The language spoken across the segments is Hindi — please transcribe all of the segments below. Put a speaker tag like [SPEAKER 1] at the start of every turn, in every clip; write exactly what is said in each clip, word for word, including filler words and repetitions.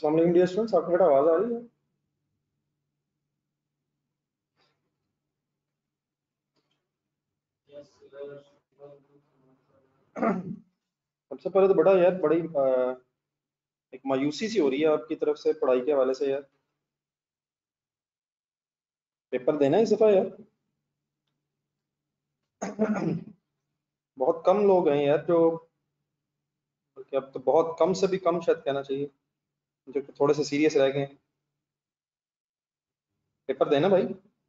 [SPEAKER 1] अस्सलाम वालेकुम डियर स्टूडेंट्स, आपको मेरा आवाज़ आ रही है? सबसे पहले तो बड़ा यार बड़ी अ, एक मायूसी सी हो रही है आपकी तरफ से पढ़ाई के हवाले से यार। पेपर देना है इस दफ़ा यार। बहुत कम लोग हैं यार जो, कि अब तो बहुत कम से भी कम शायद कहना चाहिए, जो कि थोड़े से सीरियस रह गए हैं। पेपर देना भाई।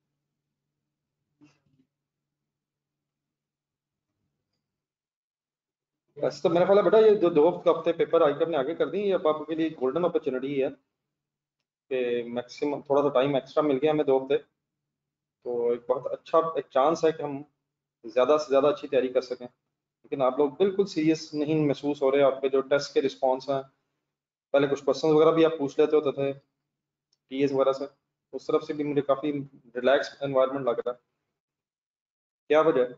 [SPEAKER 1] वैसे तो मेरा ख्याल है बेटा, ये जो दो हफ्ते पेपर आई आपने आगे कर दी, ये अब आपके लिए गोल्डन अपॉर्चुनिटी है कि मैक्सिमम थोड़ा सा टाइम एक्स्ट्रा मिल गया हमें दो हफ्ते। तो एक बहुत अच्छा एक चांस है कि हम ज़्यादा से ज़्यादा अच्छी तैयारी कर सकें। लेकिन आप लोग बिल्कुल सीरियस नहीं महसूस हो रहे। आपके जो टेस्ट के रिस्पॉन्स हैं, पहले कुछ क्वेश्चन वगैरह भी आप पूछ लेते होते थे टीएस वगैरह से, उस तरफ से भी मुझे काफ़ी रिलैक्स एनवायरनमेंट लग रहा है। क्या वजह है?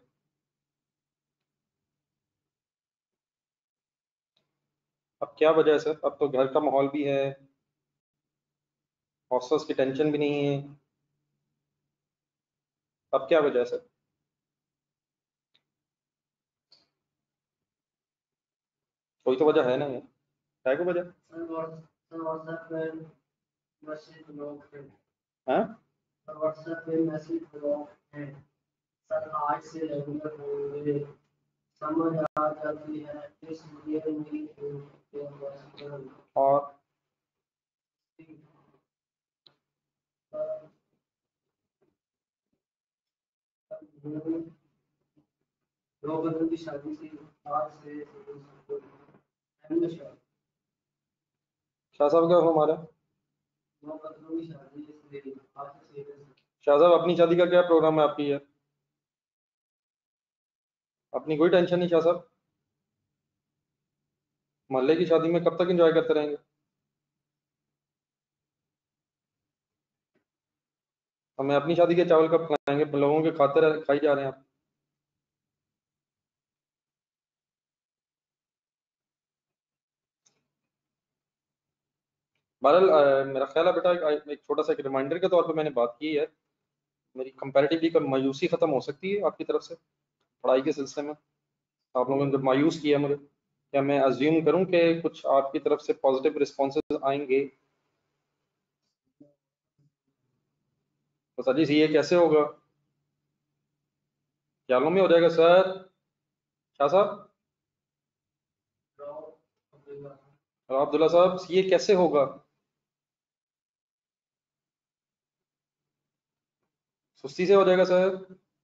[SPEAKER 1] अब क्या वजह है सर? अब तो घर का माहौल भी है, हॉस्टल्स की टेंशन भी नहीं है। अब क्या वजह है सर? कोई तो वजह है ना यार, है कोई वजह? हाँ,
[SPEAKER 2] व्हाट्सएप पे मैसेज ब्लॉक है सर, आज से रेगुलर होंगे, समझ आ जाती है इसलिए मेरी
[SPEAKER 1] और
[SPEAKER 2] दो बदल की शादी थी आज से शाह
[SPEAKER 1] शाह साहब क्या हमारा?
[SPEAKER 2] बदलों की शादी इसलिए आज से
[SPEAKER 1] शाह साहब अपनी शादी का क्या प्रोग्राम है आपकी यार? अपनी कोई टेंशन नहीं शाह साहब। मोहल्ले की शादी में कब तक एंजॉय करते रहेंगे? हमें अपनी शादी के चावल कब खिलाएंगे? लोगों के खाते रह, खाई जा रहे हैं आप। बहरहाल अ, मेरा ख्याल है बेटा, एक, एक छोटा सा एक रिमाइंडर के तौर पे मैंने बात की है। मेरी कंपैरेटिवली कब मायूसी खत्म हो सकती है आपकी तरफ से पढ़ाई के सिलसिले में। आप लोगों ने जब मायूस किया मुझे, क्या मैं अज्यूम करूं कि कुछ आपकी तरफ से पॉजिटिव रिस्पॉन्सेज आएंगे? तो सर जी ये कैसे होगा? ख्यालों में हो जाएगा सर। शाह साहब और अब्दुल्ला साहब, ये कैसे होगा? सुस्ती से हो जाएगा सर।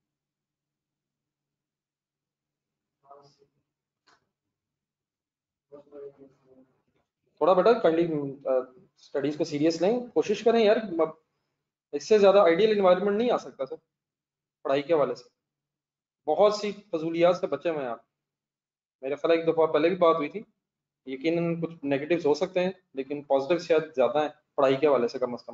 [SPEAKER 1] थोड़ा बेटा काइंडली स्टडीज को सीरियस लें, कोशिश करें यार। अब इससे ज्यादा आइडियल इन्वायरमेंट नहीं आ सकता सर पढ़ाई के हवाले से। बहुत सी फजूलियात से बचे हुए हैं आप। मेरे ख्याल है एक दफा पहले भी बात हुई थी। यकीनन कुछ नेगेटिव्स हो सकते हैं, लेकिन पॉजिटिव शायद ज्यादा है पढ़ाई के हवाले से कम अज कम।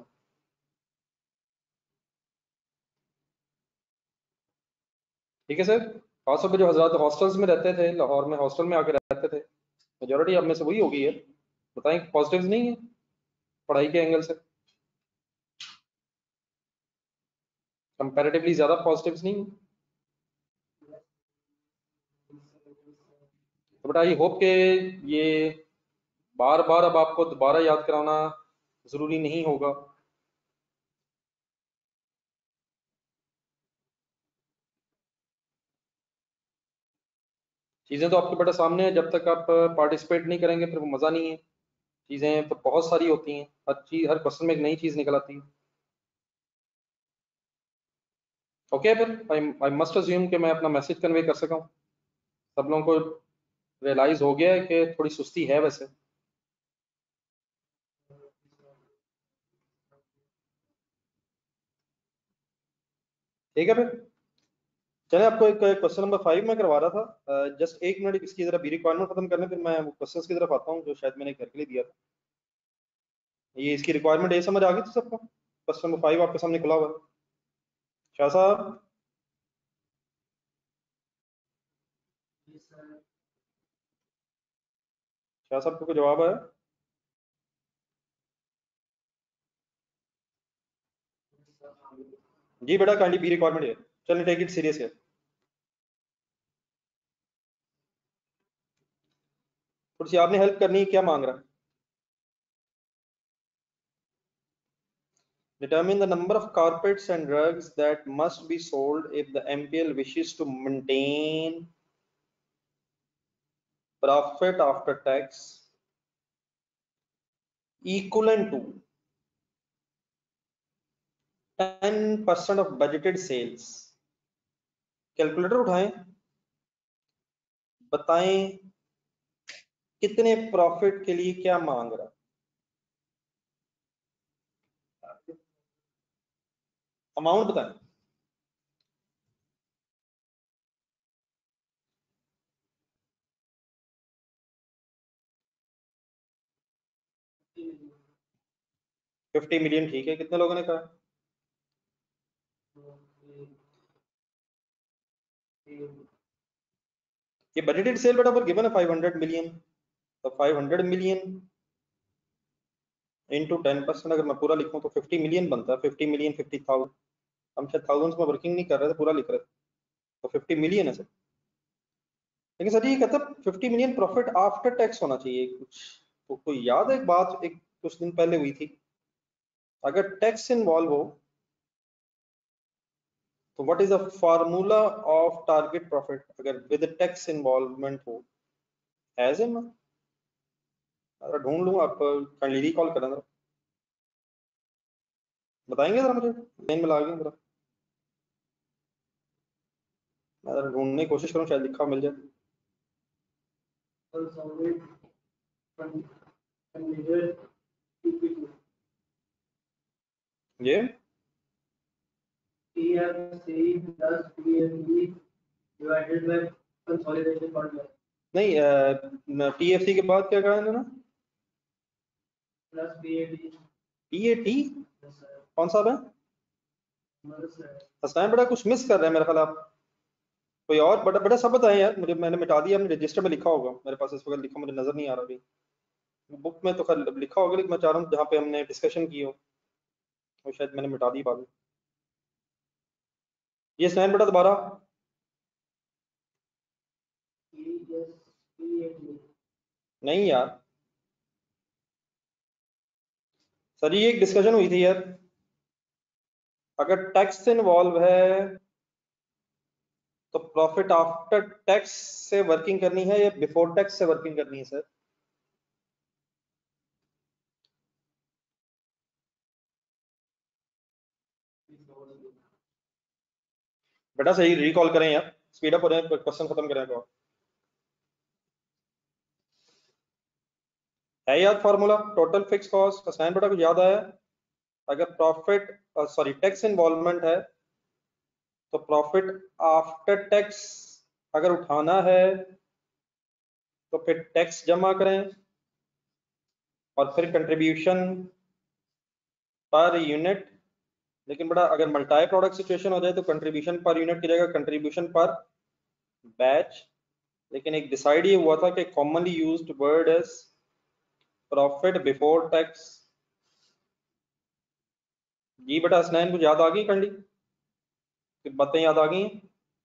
[SPEAKER 1] ठीक है सर। खासतौर पर जो हजरात हॉस्टल्स में रहते थे, लाहौर में हॉस्टल में आकर रहते थे, मेजोरिटी अब में से वही होगी है। बताएं पॉजिटिव्स नहीं है पढ़ाई के एंगल से? कंपैरेटिवली ज्यादा पॉजिटिव्स नहीं है? तो बेटा आई होप के ये बार बार अब आपको दोबारा याद कराना जरूरी नहीं होगा। चीजें तो आपके बेटा सामने है, जब तक आप पार्टिसिपेट नहीं करेंगे फिर वो मजा नहीं है। चीजें तो बहुत सारी होती हैं, हर चीज हर क्वेश्चन में एक नई चीज निकल आती है। ओके, फिर आई आई मस्ट अज्यूम कि मैं अपना मैसेज कन्वे कर सका हूँ। सब लोगों को रियलाइज हो गया है कि थोड़ी सुस्ती है वैसे। ठीक है फिर चले, आपको एक क्वेश्चन नंबर फाइव में करवा रहा था। जस्ट एक मिनट इसकी जरा बी रिक्वायरमेंट खत्म करने, फिर मैं क्वेश्चंस की तरफ आता हूँ जो शायद मैंने घर के लिए दिया था। ये इसकी रिक्वायरमेंट ये समझ आ गई थी सबको? क्वेश्चन नंबर फाइव आपके सामने खुला हुआ है। शाह साहब, शाह साहब को कोई जवाब है? जी बेटा काइंडली बी रिक्वायरमेंट है, चलिए टेक इट सीरियस है। थोड़ी सी आपने हेल्प करनी है, क्या मांग रहा है? Determine the number of carpets and rugs that must be sold if the M P L wishes to maintain profit after tax equivalent to ten percent of budgeted sales। Calculator उठाएं, बताएं कितने प्रॉफिट के लिए क्या मांग रहा, अमाउंट बताएं। फिफ्टी मिलियन ठीक है, कितने लोगों ने कहा? ये बजटेड सेल बेटा पर गिवन है फाइव हंड्रेड मिलियन, तो five hundred million into ten percent अगर मैं पूरा लिखूं तो फिफ्टी मिलियन बनता है। फिफ्टी मिलियन फिफ्टी थाउजेंड, हम शायद थाउजेंड्स में वर्किंग नहीं कर रहे थे, पूरा लिख रहे थे, तो फिफ्टी मिलियन है सर। लेकिन सर ये कहता है fifty million profit after tax होना चाहिए कुछ, तो कोई याद है एक बात एक कुछ दिन पहले हुई थी, अगर टैक्स इन्वॉल्व हो तो what is the formula of target profit अगर विद टैक्स इन्वॉल्वमेंट हो? एज ए मैं ढूंढ लूंगा, आप काइंडली रिकॉल करना जरा, बताएंगे जरा मुझे, लाइन में ला गए जरा, मैं जरा ढूंढने की कोशिश करूं, शायद लिखा मिल जाए। ये
[SPEAKER 2] T F C plus P F E divided by consolidation formula
[SPEAKER 1] नहीं, टी एफ सी के बाद क्या कहा इन्होंने?
[SPEAKER 2] plus P A T।
[SPEAKER 1] P A T कौन सा है? हसनैन बेटा कुछ मिस कर रहे हैं मेरा ख्याल आप, कोई और बड़ा बड़ा सब बताएं यार मुझे, मैंने मिटा दिया, हमने रजिस्टर में लिखा होगा, मेरे पास इस वक्त लिखा मुझे नजर नहीं आ रहा अभी, बुक में तो खैर लिखा होगा, लेकिन मैं चाह रहा हूँ जहाँ पे हमने डिस्कशन की हो वो शायद मैंने मिटा दी बाद में। ये स्नैन बेटा दोबारा। नहीं यार सर, ये एक डिस्कशन हुई थी यार, अगर टैक्स इन्वॉल्व है तो प्रॉफिट आफ्टर टैक्स से वर्किंग करनी है या बिफोर टैक्स से वर्किंग करनी है सर? बेटा सही रिकॉल करें यार, स्पीड अप हो रहे हैं, क्वेश्चन खत्म करें तो है याद formula total fix cost, Hasnain बेटा कुछ याद आया? अगर प्रॉफिट सॉरी टैक्स इन्वॉल्वमेंट है तो प्रॉफिट आफ्टर टैक्स अगर उठाना है तो फिर टैक्स जमा करें और फिर कंट्रीब्यूशन पर यूनिट, लेकिन बड़ा अगर मल्टाई प्रोडक्ट सिचुएशन हो जाए तो कंट्रीब्यूशन पर यूनिट की जगह कंट्रीब्यूशन पर बैच, लेकिन एक डिसाइड ये हुआ था कि commonly used word is profit before tax. जी बेटा हसनैन कुछ याद आ गई कंडी, कुछ बातें याद आ गई हैं?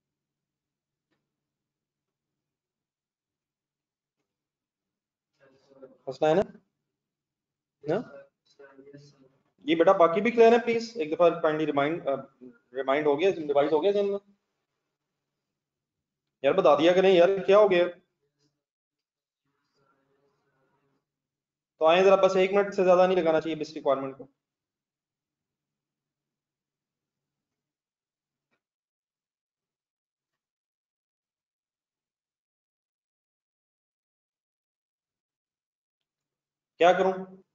[SPEAKER 1] हसनैन है जी बेटा, बाकी भी क्लियर है प्लीज, एक दफा काइंडली रिमाइंड रिमाइंड हो गया, रिवाइज हो गया जन में यार, बता दिया कि नहीं यार, क्या हो गया? तो आए जरा, बस एक मिनट से ज्यादा नहीं लगाना चाहिए इस रिक्वायरमेंट को। क्या करूं?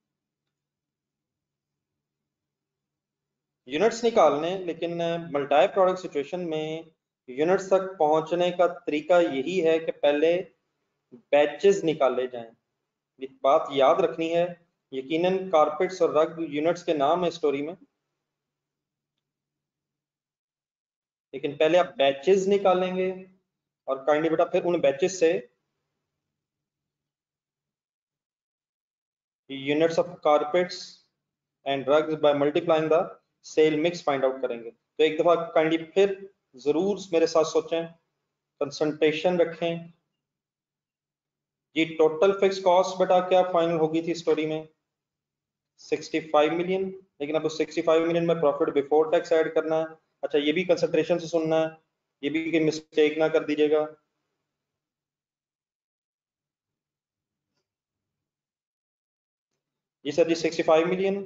[SPEAKER 1] यूनिट्स निकालने, लेकिन मल्टाई प्रोडक्ट सिचुएशन में यूनिट्स तक पहुंचने का तरीका यही है कि पहले बैचेस निकाले जाएं, ये बात याद रखनी है। यकीनन कारपेट्स और रग यूनिट्स के नाम है स्टोरी में, लेकिन पहले आप बैचेस निकालेंगे और काइंडली बेटा फिर उन बैचेस से units of carpets and rugs by multiplying the sale mix find out करेंगे। तो एक दफा काइंडली फिर जरूर मेरे साथ सोचें, कंसंट्रेशन रखें जी। टोटल फिक्स कॉस्ट बेटा क्या फाइनल होगी थी स्टोरी में पैंसठ मिलियन, लेकिन अब उस पैंसठ मिलियन में प्रॉफिट बिफोर टैक्स ऐड करना है। अच्छा ये भी कंसंट्रेशन से सुनना है, ये भी कि मिस्टेक ना कर दीजिएगा। जी सर जी पैंसठ million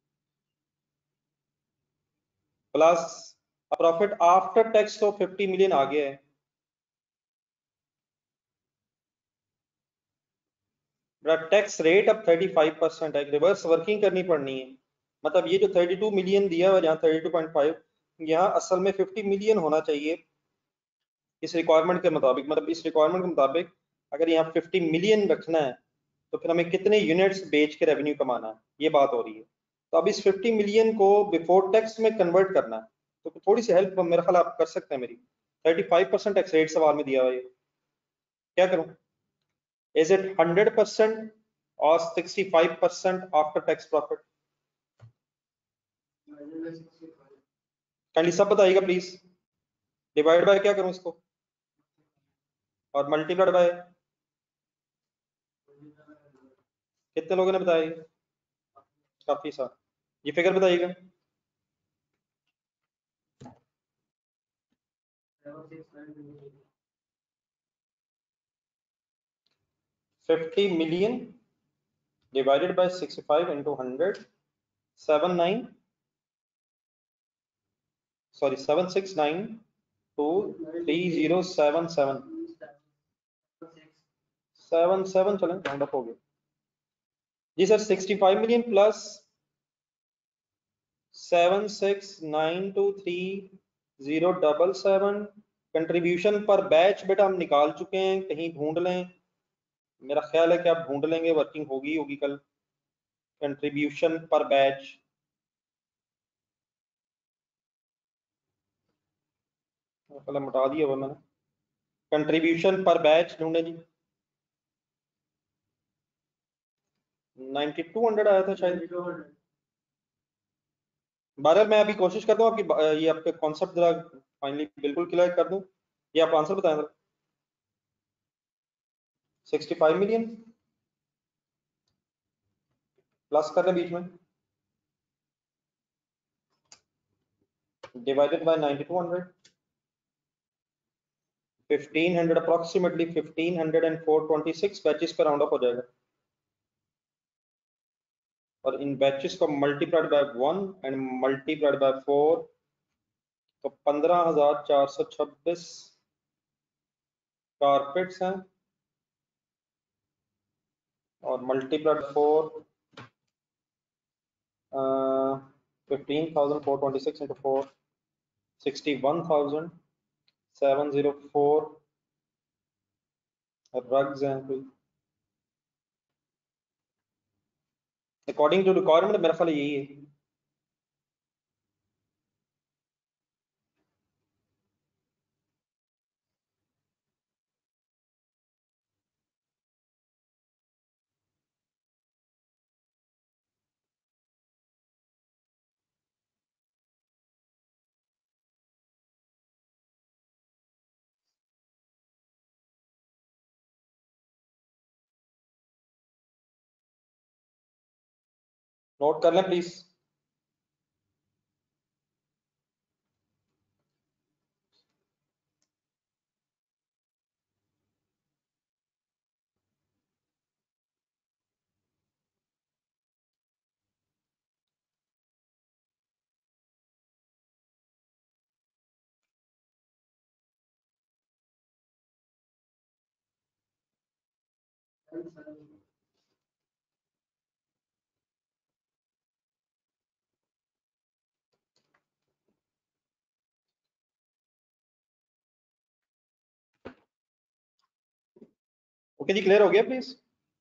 [SPEAKER 1] plus profit after tax तो पचास मिलियन आ गया है। टैक्स रेट अब पैंतीस परसेंट है, रिवर्स वर्किंग करनी पड़नी है। मतलब ये जो बत्तीस मिलियन दिया हुआ जहाँ बत्तीस पॉइंट पाँच, यहाँ असल में पचास मिलियन होना चाहिए इस रिक्वायरमेंट के मुताबिक। मतलब इस रिक्वायरमेंट के मुताबिक अगर यहाँ पचास मिलियन रखना है तो फिर हमें कितने यूनिट्स बेच के रेवेन्यू कमाना है, ये बात हो रही है। तो अब इस पचास मिलियन को बिफोर टैक्स में कन्वर्ट करना है, तो थोड़ी सी हेल्प मेरा ख्याल आप कर सकते हैं मेरी। पैंतीस परसेंट टैक्स रेट सवाल में दिया हुआ है, क्या करूं? इज इट हंड्रेड परसेंट और sixty five percent after tax profit? Kindly सब बताइएगा प्लीज। डिवाइड बाय क्या करूं इसको, और मल्टीप्लाइड बाय कितने लोगों ने बताया? काफी सारा। ये फिगर बताइएगा। Fifty million divided by sixty five into hundred, seven nine sorry seven six nine two three zero seven seven seven seven चलें, राउंड अप हो गया जी sir. Sixty five million plus seven six nine two three zero double seven. Contribution per batch बेटा हम निकाल चुके हैं, कहीं ढूंढ लें, मेरा ख्याल है कि आप ढूंढ लेंगे, वर्किंग होगी होगी कल। कंट्रीब्यूशन पर बैच कलम हटा दिया हुआ मैंने। कंट्रीब्यूशन पर बैच ढूंढे जी। नाइन्टी टू हंड्रेड आया था शायद। बहरहाल मैं अभी कोशिश करता हूँ आपकी ये आपके कॉन्सेप्ट जरा फाइनली बिल्कुल क्लियर कर दूं। ये आप आंसर बताएं जरा। सिक्सटी फाइव मिलियन प्लस कर रहे बीच में, divided by ninety two hundred, fifteen hundred approximately fifteen hundred and four twenty six batches पर राउंड अप हो जाएगा। और इन बैचेस को multiplied by one and multiplied by four, तो पंद्रह हजार चार सौ छब्बीस कारपेट्स हैं, और multiplied four fifteen thousand four twenty six into four, sixty one thousand seven zero four rugs हैं कोई, अकॉर्डिंग टू रिक्वायरमेंट मेरा ख्याल यही है। नोट कर लें प्लीज। ओके जी, क्लियर हो गया प्लीज।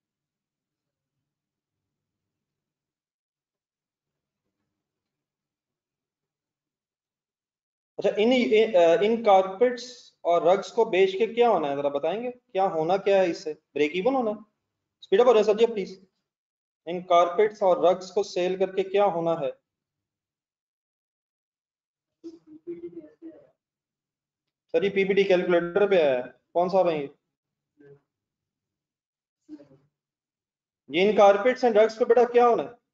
[SPEAKER 1] अच्छा इन इन कारपेट्स और रग्स को बेच के क्या होना है जरा बताएंगे, क्या होना क्या है, इससे ब्रेक इवन होना है? स्पीड अप हो रहे हैं सर जी प्लीज। इन कारपेट्स और रग्स को सेल करके क्या होना है? सर ये पीपीटी कैलकुलेटर पे है, कौन सा भाई? ये इन कारपेट्स एंड ड्रग्स पे बेटा क्या होना है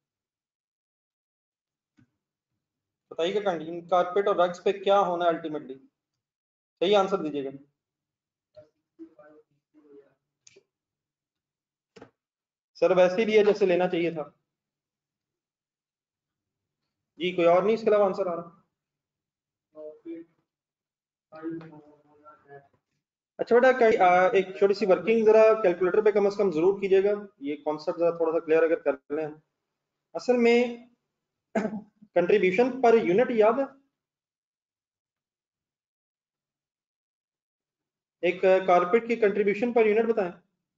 [SPEAKER 1] बताइएगा, इन कारपेट और ड्रग्स पे क्या होना है अल्टीमेटली? सही आंसर दीजिएगा। सर वैसे भी है जैसे लेना चाहिए था जी, कोई और नहीं इसके अलावा आंसर आ रहा? अच्छा बेटा कई आ, एक छोटी सी वर्किंग जरा कैलकुलेटर पे कम से कम जरूर कीजिएगा, ये कॉन्सेप्ट जरा थोड़ा सा क्लियर अगर कर लें हम। असल में कंट्रीब्यूशन पर यूनिट याद है, एक कारपेट की कंट्रीब्यूशन पर यूनिट बताएं।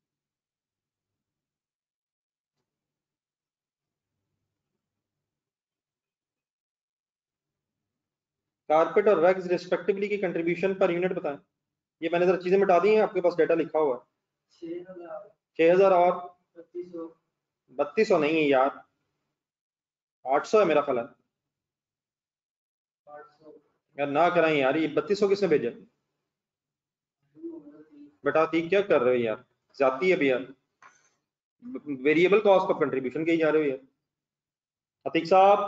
[SPEAKER 1] कारपेट और रग्स रिस्पेक्टिवली की कंट्रीब्यूशन पर यूनिट बताएं। ये मैंने जरा चीजें मिटा दी हैं, आपके पास डाटा लिखा हुआ है। छह हजार और बत्तीस सौ नहीं है यार, आठ सौ है मेरा ख्याल है यार, ना कराएं यार, ये बत्तीस सौ किसने भेजा? बेटा ठीक क्या कर रहे हो यार, जाती है भैया, वेरिएबल कॉस्ट ऑफ कंट्रीब्यूशन के ही जा रहे हो यार। अतीक साहब,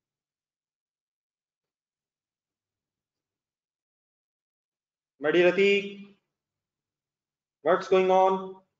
[SPEAKER 1] मेडी रतीक, व्हाट्स गोइंग ऑन?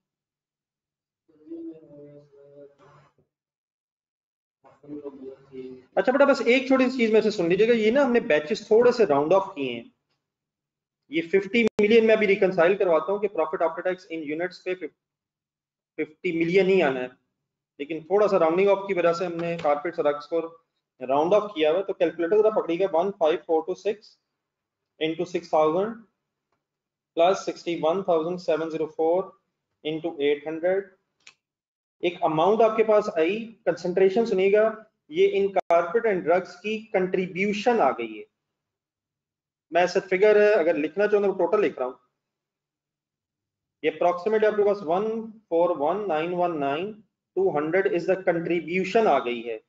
[SPEAKER 1] अच्छा बेटा बस एक छोटी सी चीज में से सुन लीजिएगा, ये ना हमने बैचेस थोड़े से राउंड ऑफ किए हैं, ये पचास मिलियन में अभी रिकंसाइल करवाता हूँ कि profit after tax in units पे पचास मिलियन ही आना है, लेकिन थोड़ा सा राउंडिंग ऑफ की वजह से हमने कारपेट रग्स को राउंड ऑफ किया हुआ। तो कैलकुलेटर जरा पकड़िएगा, one five four two six into six thousand plus sixty one thousand seven zero four into eight hundred. एक अमाउंट आपके पास आई, कंसंट्रेशन सुनिएगा, ये इन कारपेट एंड ड्रग्स की कंट्रीब्यूशन आ गई है। मैं सिर्फ फिगर अगर लिखना चाहूँ तो टोटल लिख रहा हूँ, ये अप्रोक्सीमेटली आपके पास one four one nine one nine two hundred is the contribution आ गई है।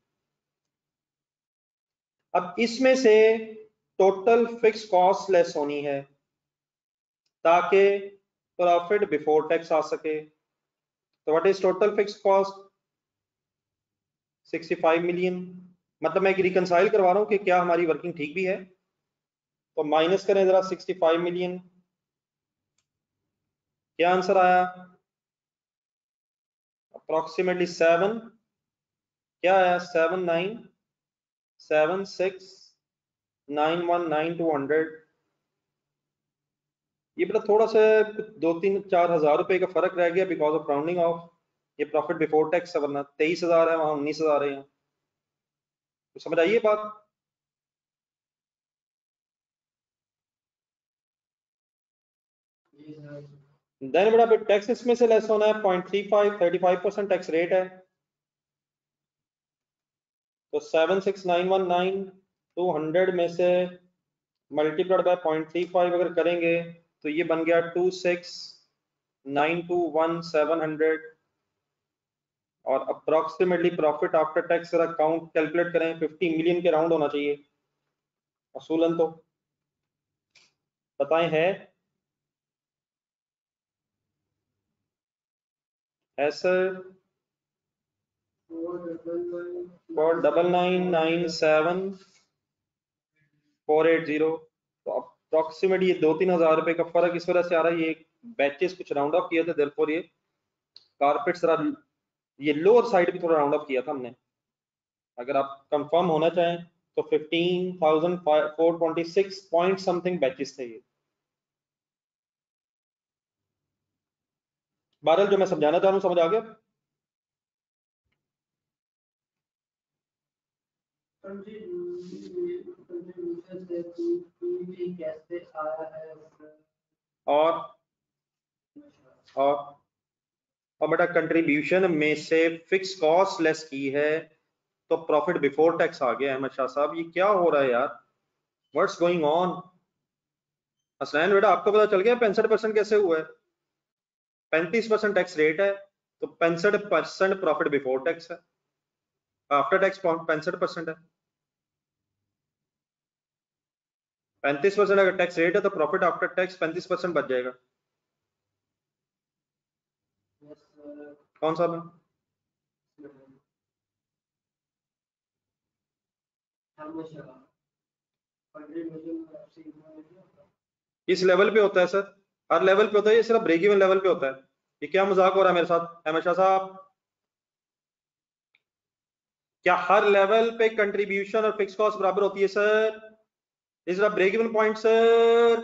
[SPEAKER 1] अब इसमें से टोटल फिक्स कॉस्ट लेस होनी है ताकि प्रॉफिट बिफोर टैक्स आ सके। तो what is total fix cost? Sixty five million. मतलब मैं रिकंसाइल करवा रहा हूं कि क्या हमारी वर्किंग ठीक भी है। तो माइनस करें जरा सिक्सटी फाइव मिलियन, क्या आंसर आया? अप्रोक्सीमेटली सेवन, क्या आया? Seven nine seven six nine one nine two hundred. ये मतलब थोड़ा सा दो तीन चार हजार रुपए का फर्क रह गया बिकॉज ऑफ राउंडिंग ऑफ। ये प्रॉफिट बिफोर टैक्स है, वरना तेईस हजार है वहां उन्नीस हजार है। तो समझ आइए बात। देन बड़ा फिर टैक्स इसमें से लेस होना है point three five, thirty five percent tax rate है। तो seven six nine one nine two hundred में से multiplied by point three five अगर करेंगे तो ये बन गया two six nine two one seven hundred. और अप्रोक्सीमेटली प्रॉफिट आफ्टर टैक्स जरा काउंट कैलकुलेट करें, फिफ्टी मिलियन के राउंड होना चाहिए असूलन, तो बताएं है ऐसा? Four double nine nine seven four eight zero. तो अप्रोक्सीमेट ये दो तीन हजार रुपए का फर्क इस वजह से आ रहा है, ये बैचेस कुछ राउंड ऑफ किए थे, देयरफॉर ये कारपेट जरा ये लोअर साइड भी थोड़ा राउंड ऑफ किया था हमने। अगर आप कंफर्म होना चाहें तो fifteen thousand four twenty six point something batches थे ये। बहरहाल जो मैं समझाना चाह रहा हूँ समझ आ गया? और और और बेटा कंट्रीब्यूशन में से फिक्स कॉस्ट लेस की है तो प्रॉफिट बिफोर टैक्स आ गया। अहमद शाह साहब ये क्या हो रहा है यार, व्हाट्स गोइंग ऑन? हसनैन बेटा आपको पता चल गया पैंसठ परसेंट कैसे हुआ है? पैंतीस परसेंट टैक्स रेट है तो पैंसठ परसेंट प्रॉफिट बिफोर टैक्स है, आफ्टर टैक्स पैंसठ परसेंट है। पैंतीस परसेंट अगर टैक्स रेट है तो प्रॉफिट आफ्टर टैक्स पैंतीस परसेंट बच जाएगा।
[SPEAKER 2] Yes, sir.
[SPEAKER 1] कौन सा में?
[SPEAKER 2] हमेशा contribution आपसे इतना नहीं होता।
[SPEAKER 1] किस लेवल पे होता है सर? हर लेवल पे होता है, ये सिर्फ ब्रेक इवन लेवल पे होता है। ये क्या मजाक हो रहा है मेरे साथ हमेशा साहब? क्या हर लेवल पे कंट्रीब्यूशन और फिक्स कॉस्ट बराबर होती है sir? Is it a break even point sir?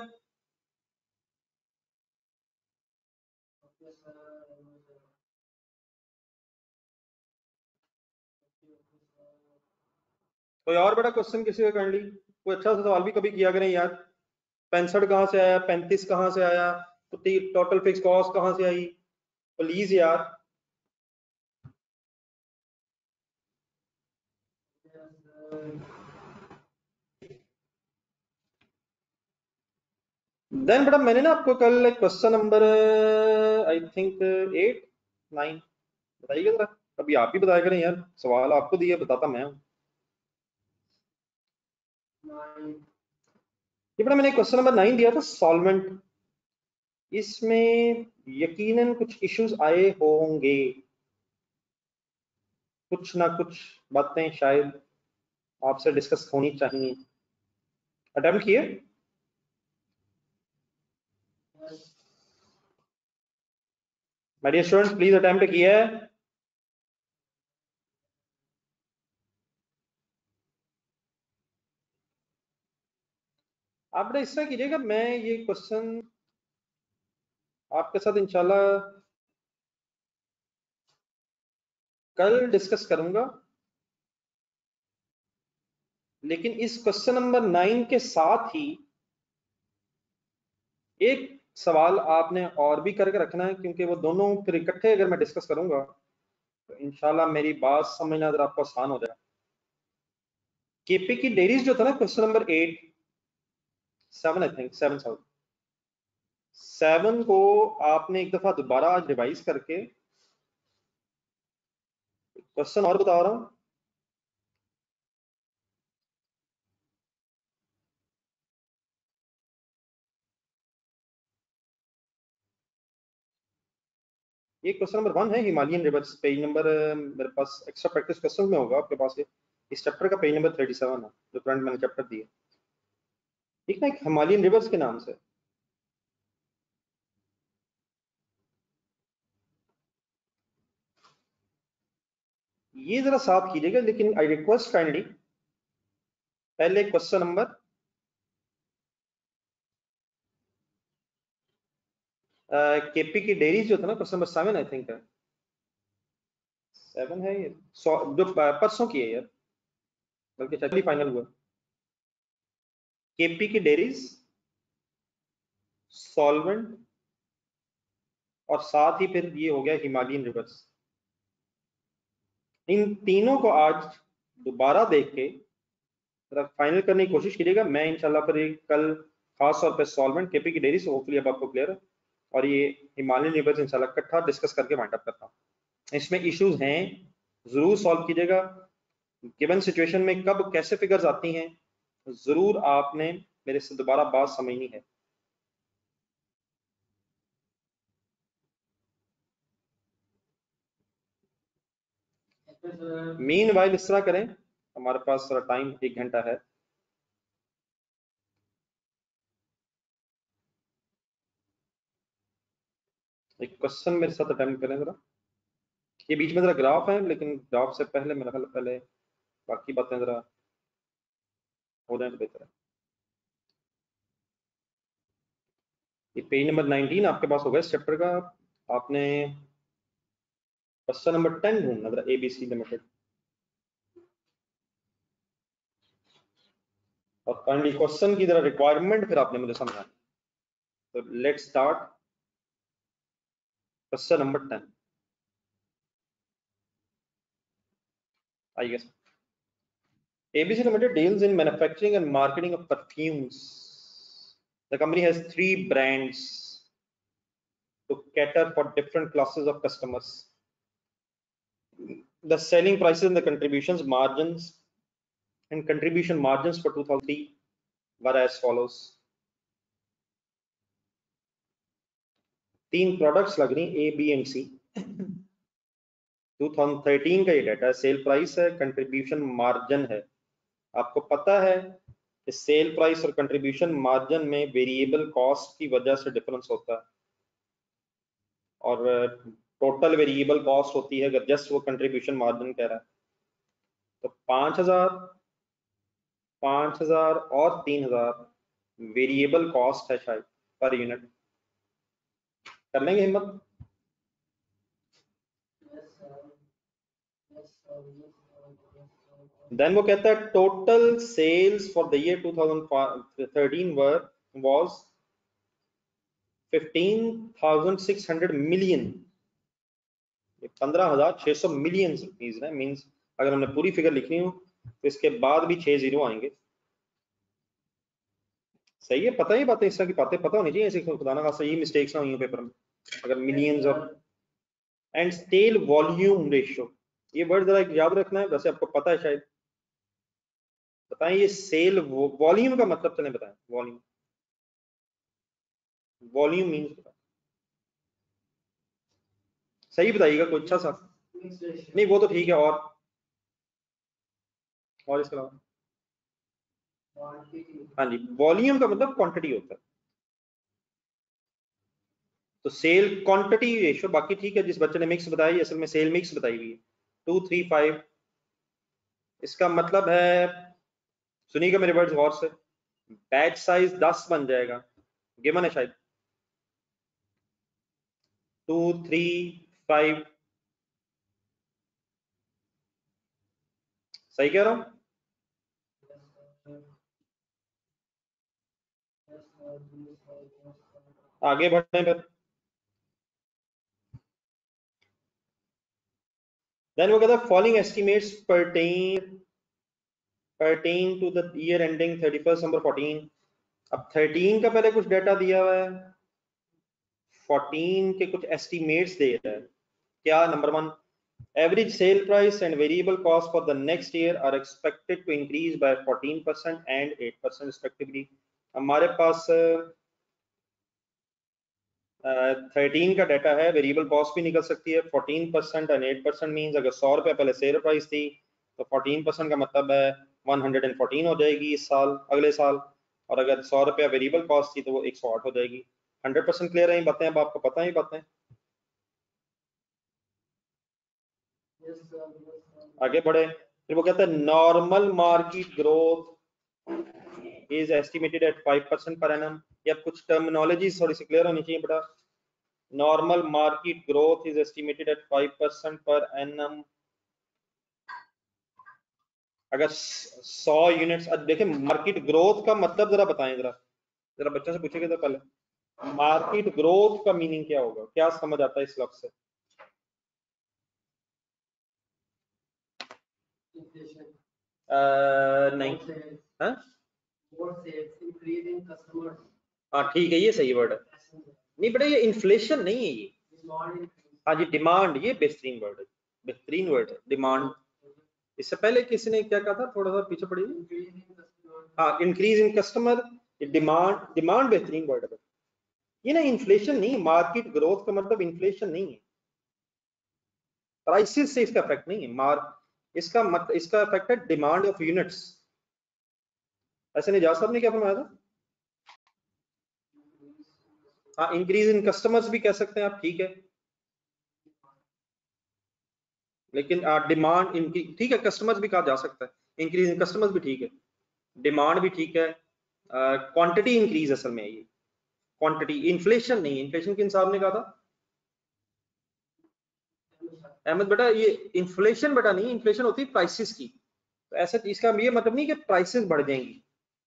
[SPEAKER 2] Okay, sir. हमेशा। Okay, okay, sir.
[SPEAKER 1] कोई और बड़ा क्वेश्चन किसी का कर ली? कोई अच्छा सा सवाल भी कभी किया करें यार। पैंसठ कहाँ से आया, पैंतीस कहाँ से आया, तो टोटल फिक्स कॉस्ट कहाँ से आई? प्लीज यार।
[SPEAKER 2] Yes, sir.
[SPEAKER 1] देन बेटा मैंने ना आपको कल question number I think eight nine बताइएगा जरा, कभी आप ही बताया करें यार, सवाल आपको दिया बताता मैं हूँ।
[SPEAKER 2] Nine.
[SPEAKER 1] ये बेटा मैंने क्वेश्चन नंबर नाइन दिया था सॉल्वेंट, इसमें यकीनन कुछ इश्यूज आए होंगे, कुछ ना कुछ बातें शायद आपसे डिस्कस होनी चाहिए। अटेम्प्ट किए?
[SPEAKER 2] Yes.
[SPEAKER 1] My dear students please attempt किया है? आप बेटा इस तरह कीजिएगा, मैं ये क्वेश्चन आपके साथ इंशाल्लाह कल डिस्कस करूंगा, लेकिन इस क्वेश्चन नंबर नाइन के साथ ही एक सवाल आपने और भी करके रखना है, क्योंकि वो दोनों फिर इकट्ठे अगर मैं डिस्कस करूंगा तो इंशाल्लाह मेरी बात समझना अगर आपको आसान हो जाएगा। केपी की डेयरीज जो था ना question number eight seven I think seven seven seven को आपने एक दफा दोबारा आज रिवाइज करके, क्वेश्चन और बता रहा हूं, ये क्वेश्चन नंबर वन है हिमालयन रिवर्स, पेज नंबर मेरे पास एक्स्ट्रा प्रैक्टिस क्वेश्चन में होगा आपके पास, ये इस चैप्टर का पेज नंबर थर्टी सेवन है जो करंट मैंने चैप्टर दिया, ठीक ना, एक हिमालयन रिवर्स के नाम से। ये जरा साथ कीजिएगा, लेकिन आई रिक्वेस्ट काइंडली पहले क्वेश्चन नंबर केपी की डेयरीज जो था ना question number seven I think है, सेवन है ये, जो परसों की है यार, बल्कि चैप्टर फाइनल हुआ, केपी की डेयरीज, सॉल्वेंट और साथ ही फिर ये हो गया हिमालयन रिवर्स। इन तीनों को आज दोबारा देख के फाइनल करने की कोशिश कीजिएगा। मैं इंशाल्लाह फिर कल खास तौर पे सॉल्वेंट, केपी की डेयरीज होपफुली अब आपको क्लियर है, और ये हिमालयन रिवर्स इंशाल्लाह इकट्ठा डिस्कस करके वाइंड अप करता हूं। इसमें इश्यूज हैं जरूर सॉल्व कीजिएगा, गिवन सिचुएशन में कब कैसे फिगर्स आती हैं जरूर आपने मेरे से दोबारा बात समझनी है। मीन वाइल इस तरह करें, हमारे पास थोड़ा टाइम एक घंटा है, एक क्वेश्चन मेरे साथ अटेम्प्ट करें जरा। ये बीच में जरा ग्राफ है, लेकिन ग्राफ से पहले मेरा ख्याल पहले बाकी बातें जरा हो जाए तो बेहतर है। ये पेज नंबर नाइनटीन आपके पास होगा इस चैप्टर का, आपने क्वेश्चन नंबर टेन ढूंढना जरा, एबीसी लिमिटेड, और काइंडली क्वेश्चन की जरा रिक्वायरमेंट फिर आपने मुझे समझाना। तो let's start question number ten. I guess A B C Limited deals in manufacturing and marketing of perfumes. The company has three brands to cater for different classes of customers. The selling prices and the contributions margins and contribution margins for two thousand three were as follows. तीन प्रोडक्ट्स लग रही A B and C. Two thousand thirteen का ये डाटा है, सेल प्राइस है, कंट्रीब्यूशन मार्जिन है। आपको पता है कि सेल प्राइस और कंट्रीब्यूशन मार्जिन में वेरिएबल कॉस्ट की वजह से डिफरेंस होता है, और टोटल वेरिएबल कॉस्ट होती है अगर जस्ट वो कंट्रीब्यूशन मार्जिन कह रहा है। तो पांच हजार पांच हजार और तीन हजार वेरिएबल कॉस्ट है शायद पर यूनिट। कर लेंगे हिम्मत? देन वो कहता है total sales for the year two thousand thirteen were was fifteen thousand six hundred million. ये पंद्रह हजार छह सौ मिलियन रुपीज है। मींस अगर हमने पूरी फिगर लिखनी हो तो इसके बाद भी छह जीरो आएंगे। सही है, पता ही बातें इस तरह की बातें पता होनी चाहिए, ऐसे खुदा ना खासा ये मिस्टेक्स ना हुई हो पेपर में अगर मिलियंस और। एंड सेल वॉल्यूम रेशियो, ये वर्ड जरा याद रखना है, वैसे आपको पता है शायद। बताएं ये सेल वॉल्यूम का मतलब चले बताएं। वॉल्यूम वॉल्यूम मीन्स बताएं, सही बताइएगा कोई अच्छा सा। नहीं वो तो ठीक है, और और इसके अलावा हाँ जी, वॉल्यूम का मतलब क्वांटिटी होता है। तो सेल क्वांटिटी रेशियो बाकी ठीक है। जिस बच्चे ने मिक्स बताई असल में सेल मिक्स बताई हुई है टू थ्री फाइव। इसका मतलब है, सुनिएगा मेरे वर्ड्स गौर से, बैच साइज दस बन जाएगा, गिवन है शायद टू थ्री फाइव। सही कह रहा हूं? आगे बढ़ने पर देन वो कहता है following estimates pertain pertain to the year ending thirty first number fourteen. अब थर्टीन का पहले कुछ डाटा दिया हुआ है, फोर्टीन के कुछ एस्टिमेट्स दे रहा है। क्या? Number one, average sale price and variable cost for the next year are expected to increase by fourteen percent and eight percent respectively। हमारे पास थर्टीन uh, का डाटा है, वेरिएबल कॉस्ट भी निकल सकती है। Fourteen percent and eight percent means अगर सौ रुपये पहले सेल प्राइस थी तो फोर्टीन परसेंट का मतलब है वन हंड्रेड एंड फोर्टीन हो जाएगी इस साल, अगले साल। और अगर सौ रुपया वेरिएबल कॉस्ट थी तो वो एक सौ आठ हो जाएगी। हंड्रेड परसेंट क्लियर है बातें? अब आपको पता ही बातें। आगे बढ़े, फिर वो कहता है normal market growth is estimated at five percent per annum. या कुछ टर्मिनोलॉजी थोड़ी सी क्लियर होनी चाहिए बेटा। Normal market growth is estimated at five percent per annum. अगर सौ यूनिट्स, देखिए मार्केट ग्रोथ का मतलब जरा बताएं, जरा जरा बच्चों से पूछेगा तो पहले मार्केट ग्रोथ का मीनिंग क्या होगा, क्या समझ आता है इस लफ्ज से? आ, नहीं हाँ हाँ ठीक है, ये सही वर्ड है। नहीं बेटा ये इन्फ्लेशन नहीं है ये। हाँ जी डिमांड, ये बेहतरीन वर्ड है, बेहतरीन वर्ड है डिमांड। इससे पहले किसी ने क्या कहा था, थोड़ा सा पीछे पड़िए। हाँ increase in customer, demand, demand बेहतरीन वर्ड है। ये ना इन्फ्लेशन नहीं, मार्केट ग्रोथ का मतलब इन्फ्लेशन नहीं है, प्राइसेस से इसका इफेक्ट नहीं है। मार्क इसका मतलब इसका इफेक्ट है डिमांड ऑफ यूनिट्स। ऐसे निजात साहब ने क्या फरमाया था? हाँ इंक्रीज इन कस्टमर्स भी कह सकते हैं आप, ठीक है, लेकिन डिमांड इनकी ठीक है, कस्टमर्स भी कहा जा सकता है, इंक्रीज इन कस्टमर्स भी ठीक है, डिमांड भी ठीक है। क्वांटिटी uh, इंक्रीज असल में ये क्वांटिटी, इन्फ्लेशन नहीं। इन्फ्लेशन किन साहब ने कहा था? अहमद बेटा ये इन्फ्लेशन बेटा नहीं, इन्फ्लेशन होती है प्राइसेस की। तो ऐसा इसका ये मतलब नहीं कि प्राइसेस बढ़ जाएंगी।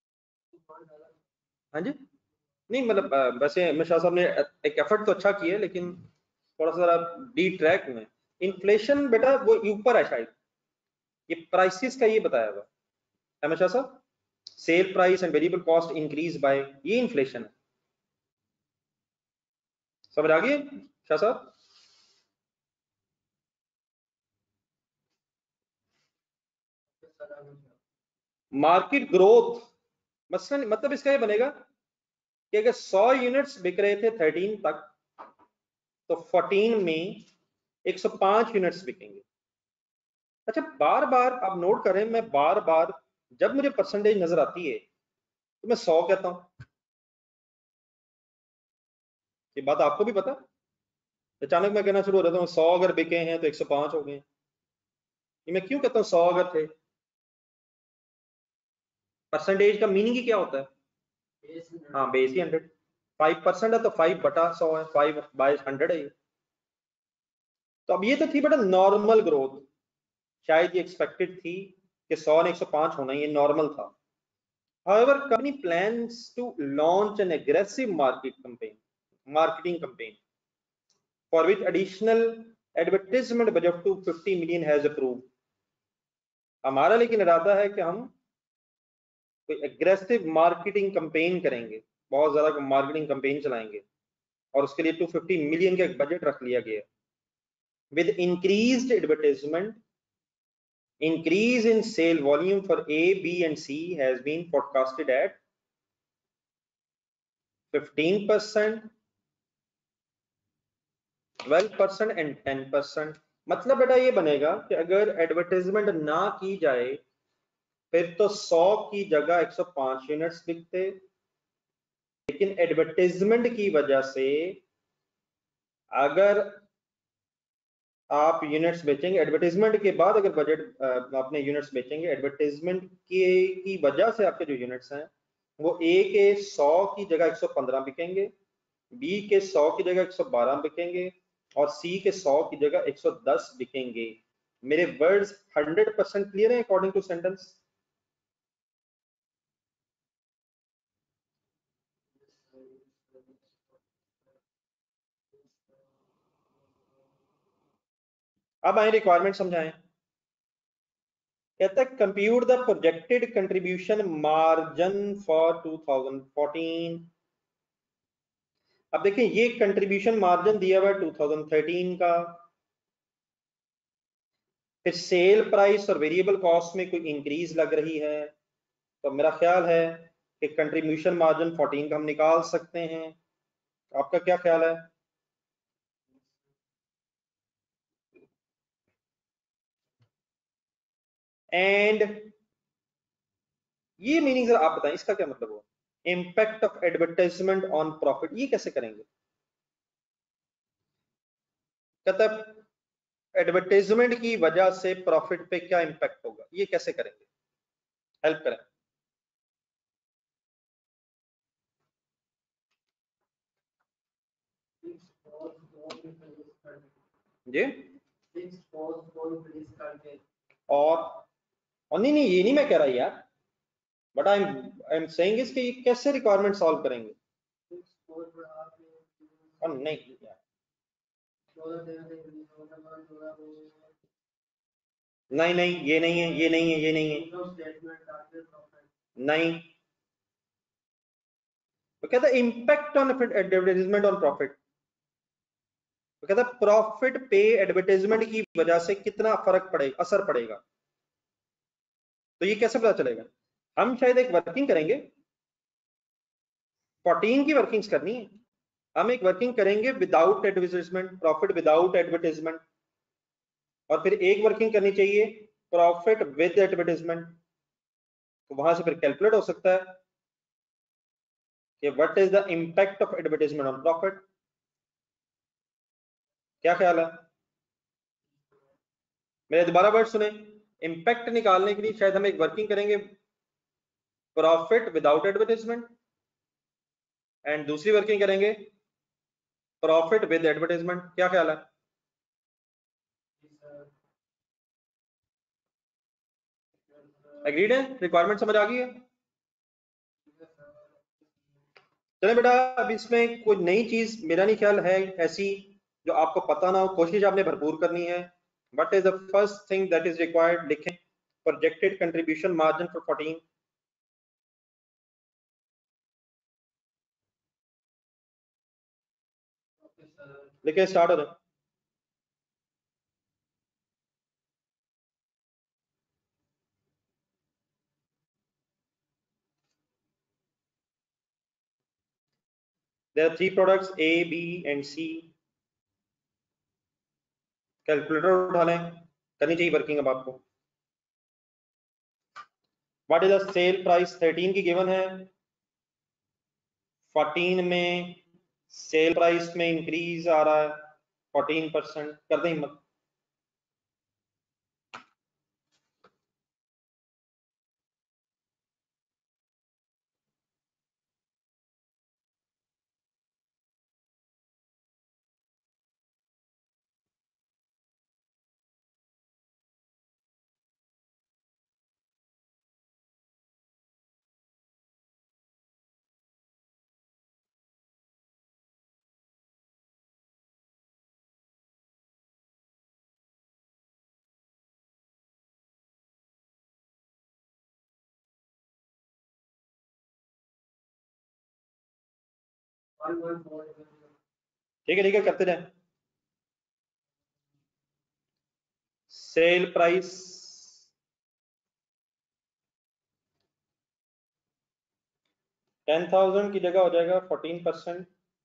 [SPEAKER 1] हाँ जी नहीं मतलब वैसे अमित शाह साहब ने एक एफर्ट तो अच्छा किया है, लेकिन थोड़ा सा डी ट्रैक में। इन्फ्लेशन बेटा वो ऊपर है शायद, ये प्राइसेस का ये बताया हुआ अमित शाह साहब। Sale price and variable cost increase by, ये इन्फ्लेशन है। समझ आ गई शाह साहब? मार्केट ग्रोथ मसलन मतलब इसका ये बनेगा कि अगर सौ यूनिट्स बिक रहे थे थर्टीन तक, तो फोर्टीन में एक सौ पाँच यूनिट्स बिकेंगे। अच्छा, बार बार आप नोट करें, मैं बार बार जब मुझे परसेंटेज नजर आती है तो मैं सौ कहता हूं। ये बात आपको भी पता है। अचानक मैं कहना शुरू हो जाता हूँ सौ अगर बिके हैं तो एक सौ पाँच हो गए। ये मैं क्यों कहता हूँ सौ अगर थे? परसेंटेज का मीनिंग ही क्या होता है? हाँ, बेस ही हंड्रेड। फाइव परसेंट है तो फाइव बटा सौ है, फाइव बाय हंड्रेड है ये। तो अब ये तो थी बेटा नॉर्मल ग्रोथ, शायद ये एक्सपेक्टेड थी कि सौ ने एक सौ पाँच होना, ये नॉर्मल था। However, company plans to launch an aggressive market campaign, marketing campaign, for which additional advertisement budget to fifty million has approved. हमारा लेकिन इरादा है कि हम कोई एग्रेसिव मार्केटिंग कैंपेन करेंगे, बहुत ज्यादा मार्केटिंग कैंपेन चलाएंगे, और उसके लिए टू फिफ्टी मिलियन का एक बजट रख लिया गया। With increased advertisement, increase in sale volume for A, B and C has been forecasted at fifteen percent, twelve percent and ten percent। मतलब बेटा ये बनेगा कि अगर एडवर्टाइजमेंट ना की जाए फिर तो सौ की जगह एक सौ पाँच यूनिट्स बिकते, लेकिन एडवर्टाइजमेंट की वजह से अगर आप यूनिट्स बेचेंगे, एडवर्टाइजमेंट के बाद अगर बजट अपने यूनिट्स बेचेंगे, एडवर्टाइजमेंट की की वजह से आपके जो यूनिट्स हैं वो ए के सौ की जगह एक सौ पंद्रह बिकेंगे, बी के सौ की जगह एक सौ बारह बिकेंगे और सी के सौ की जगह एक सौ दस बिकेंगे। मेरे वर्ड्स हंड्रेड परसेंट क्लियर है अकॉर्डिंग टू सेंटेंस? अब आए रिक्वायरमेंट समझाएं। कहता है compute the projected contribution margin for two thousand fourteen. अब देखिए ये कंट्रीब्यूशन मार्जिन दिया हुआ है टू थाउजेंड थर्टीन का, फिर सेल प्राइस और वेरिएबल कॉस्ट में कोई इंक्रीज लग रही है, तो मेरा ख्याल है कि कंट्रीब्यूशन मार्जिन फोर्टीन का हम निकाल सकते हैं। आपका क्या ख्याल है? एंड ये मीनिंग जरा आप बताएं, इसका क्या मतलब हुआ? Impact of advertisement on profit, ये कैसे करेंगे? कहता है एडवर्टाइजमेंट की वजह से प्रॉफिट पे क्या इंपैक्ट होगा, ये कैसे करेंगे? हेल्प करें जी। और और नहीं नहीं ये नहीं मैं कह रहा यार, but I am I am saying is कि ये कैसे रिक्वायरमेंट सॉल्व करेंगे? और नहीं यार, नहीं नहीं ये नहीं है, ये नहीं है, ये नहीं है, नहीं। तो कहता है impact on advertisement on profit, तो कहता है प्रॉफिट पे एडवर्टाइजमेंट की वजह से कितना फर्क पड़ेगा, असर पड़ेगा। तो ये कैसे पता चलेगा? हम शायद एक वर्किंग करेंगे, फोर्टीन की वर्किंग्स करनी है, हम एक वर्किंग करेंगे without advertisement, profit without advertisement, और फिर एक वर्किंग करनी चाहिए प्रॉफिट विद एडवर्टाइजमेंट। तो वहां से फिर कैलकुलेट हो सकता है कि what is the impact of advertisement on profit. क्या ख्याल है? मेरे दोबारा वर्ड सुने। इंपैक्ट निकालने के लिए शायद हम एक वर्किंग करेंगे प्रॉफिट विदाउट एडवर्टाइजमेंट, एंड दूसरी वर्किंग करेंगे प्रॉफिट विद एडवर्टाइजमेंट। क्या ख्याल है? एग्रीड है? रिक्वायरमेंट समझ आ गई है? चले बेटा, अब इसमें कोई नई चीज मेरा नहीं ख्याल है ऐसी जो आपको पता ना हो, कोशिश आपने भरपूर करनी है। What is the first thing that is required? लिखें projected contribution margin for fourteen. लिखे, स्टार्ट हो जाए। There are three products A B and C. Calculator उठा लें, करनी चाहिए वर्किंग अब आपको। What is the sale price? Thirteen की गिवन है, फोर्टीन में सेल प्राइस में इंक्रीज आ रहा है फोर्टीन परसेंट। कर दें हिम्मत। ठीक है ठीक है, करते जाएं। सेल प्राइस टेन थाउजेंड की जगह हो जाएगा fourteen percent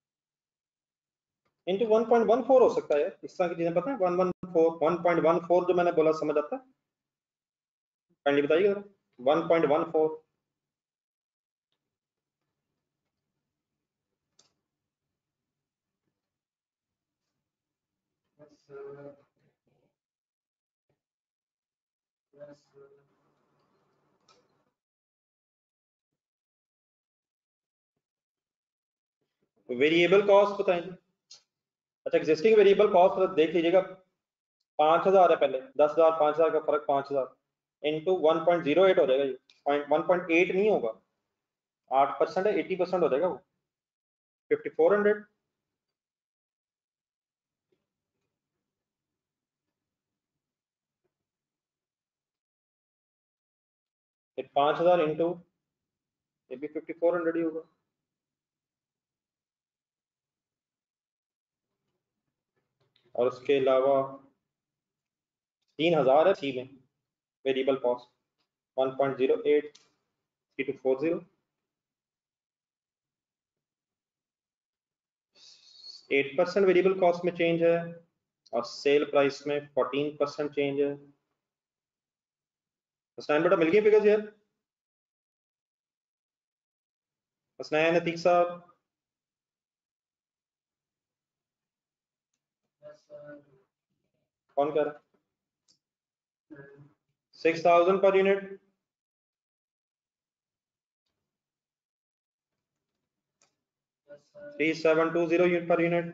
[SPEAKER 1] into one point one four हो सकता है। इस तरह की चीजें पता है? One one four one point one four जो मैंने बोला समझ आता है? काइंडली बताइएगा। One point one four variable cost बताएं। अच्छा, एग्जिस्टिंग वेरिएबल कॉस्ट देख लीजिएगा, पांच हजार है पहले, दस हजार पांच हजार का फर्क पांच हजार into one point zero eight हो जाएगा। ये पॉइंट वन पॉइंट एट नहीं होगा, आठ परसेंट है, एटी परसेंट हो जाएगा वो, फिफ्टी फोर हंड्रेड। फिर पांच हजार इंटू, ये भी फिफ्टी फोर हंड्रेड ही होगा। और उसके अलावा तीन हजार है सी में variable cost, one point zero eight three two four zero. Eight percent variable cost में चेंज है और सेल प्राइस में फोर्टीन परसेंट चेंज है। हसनैन बेटा मिल गई फिगर्स यार? हसनैन, अतीक साहब, कौन कह रहा है? Six thousand per unit, three seven two zero unit per unit,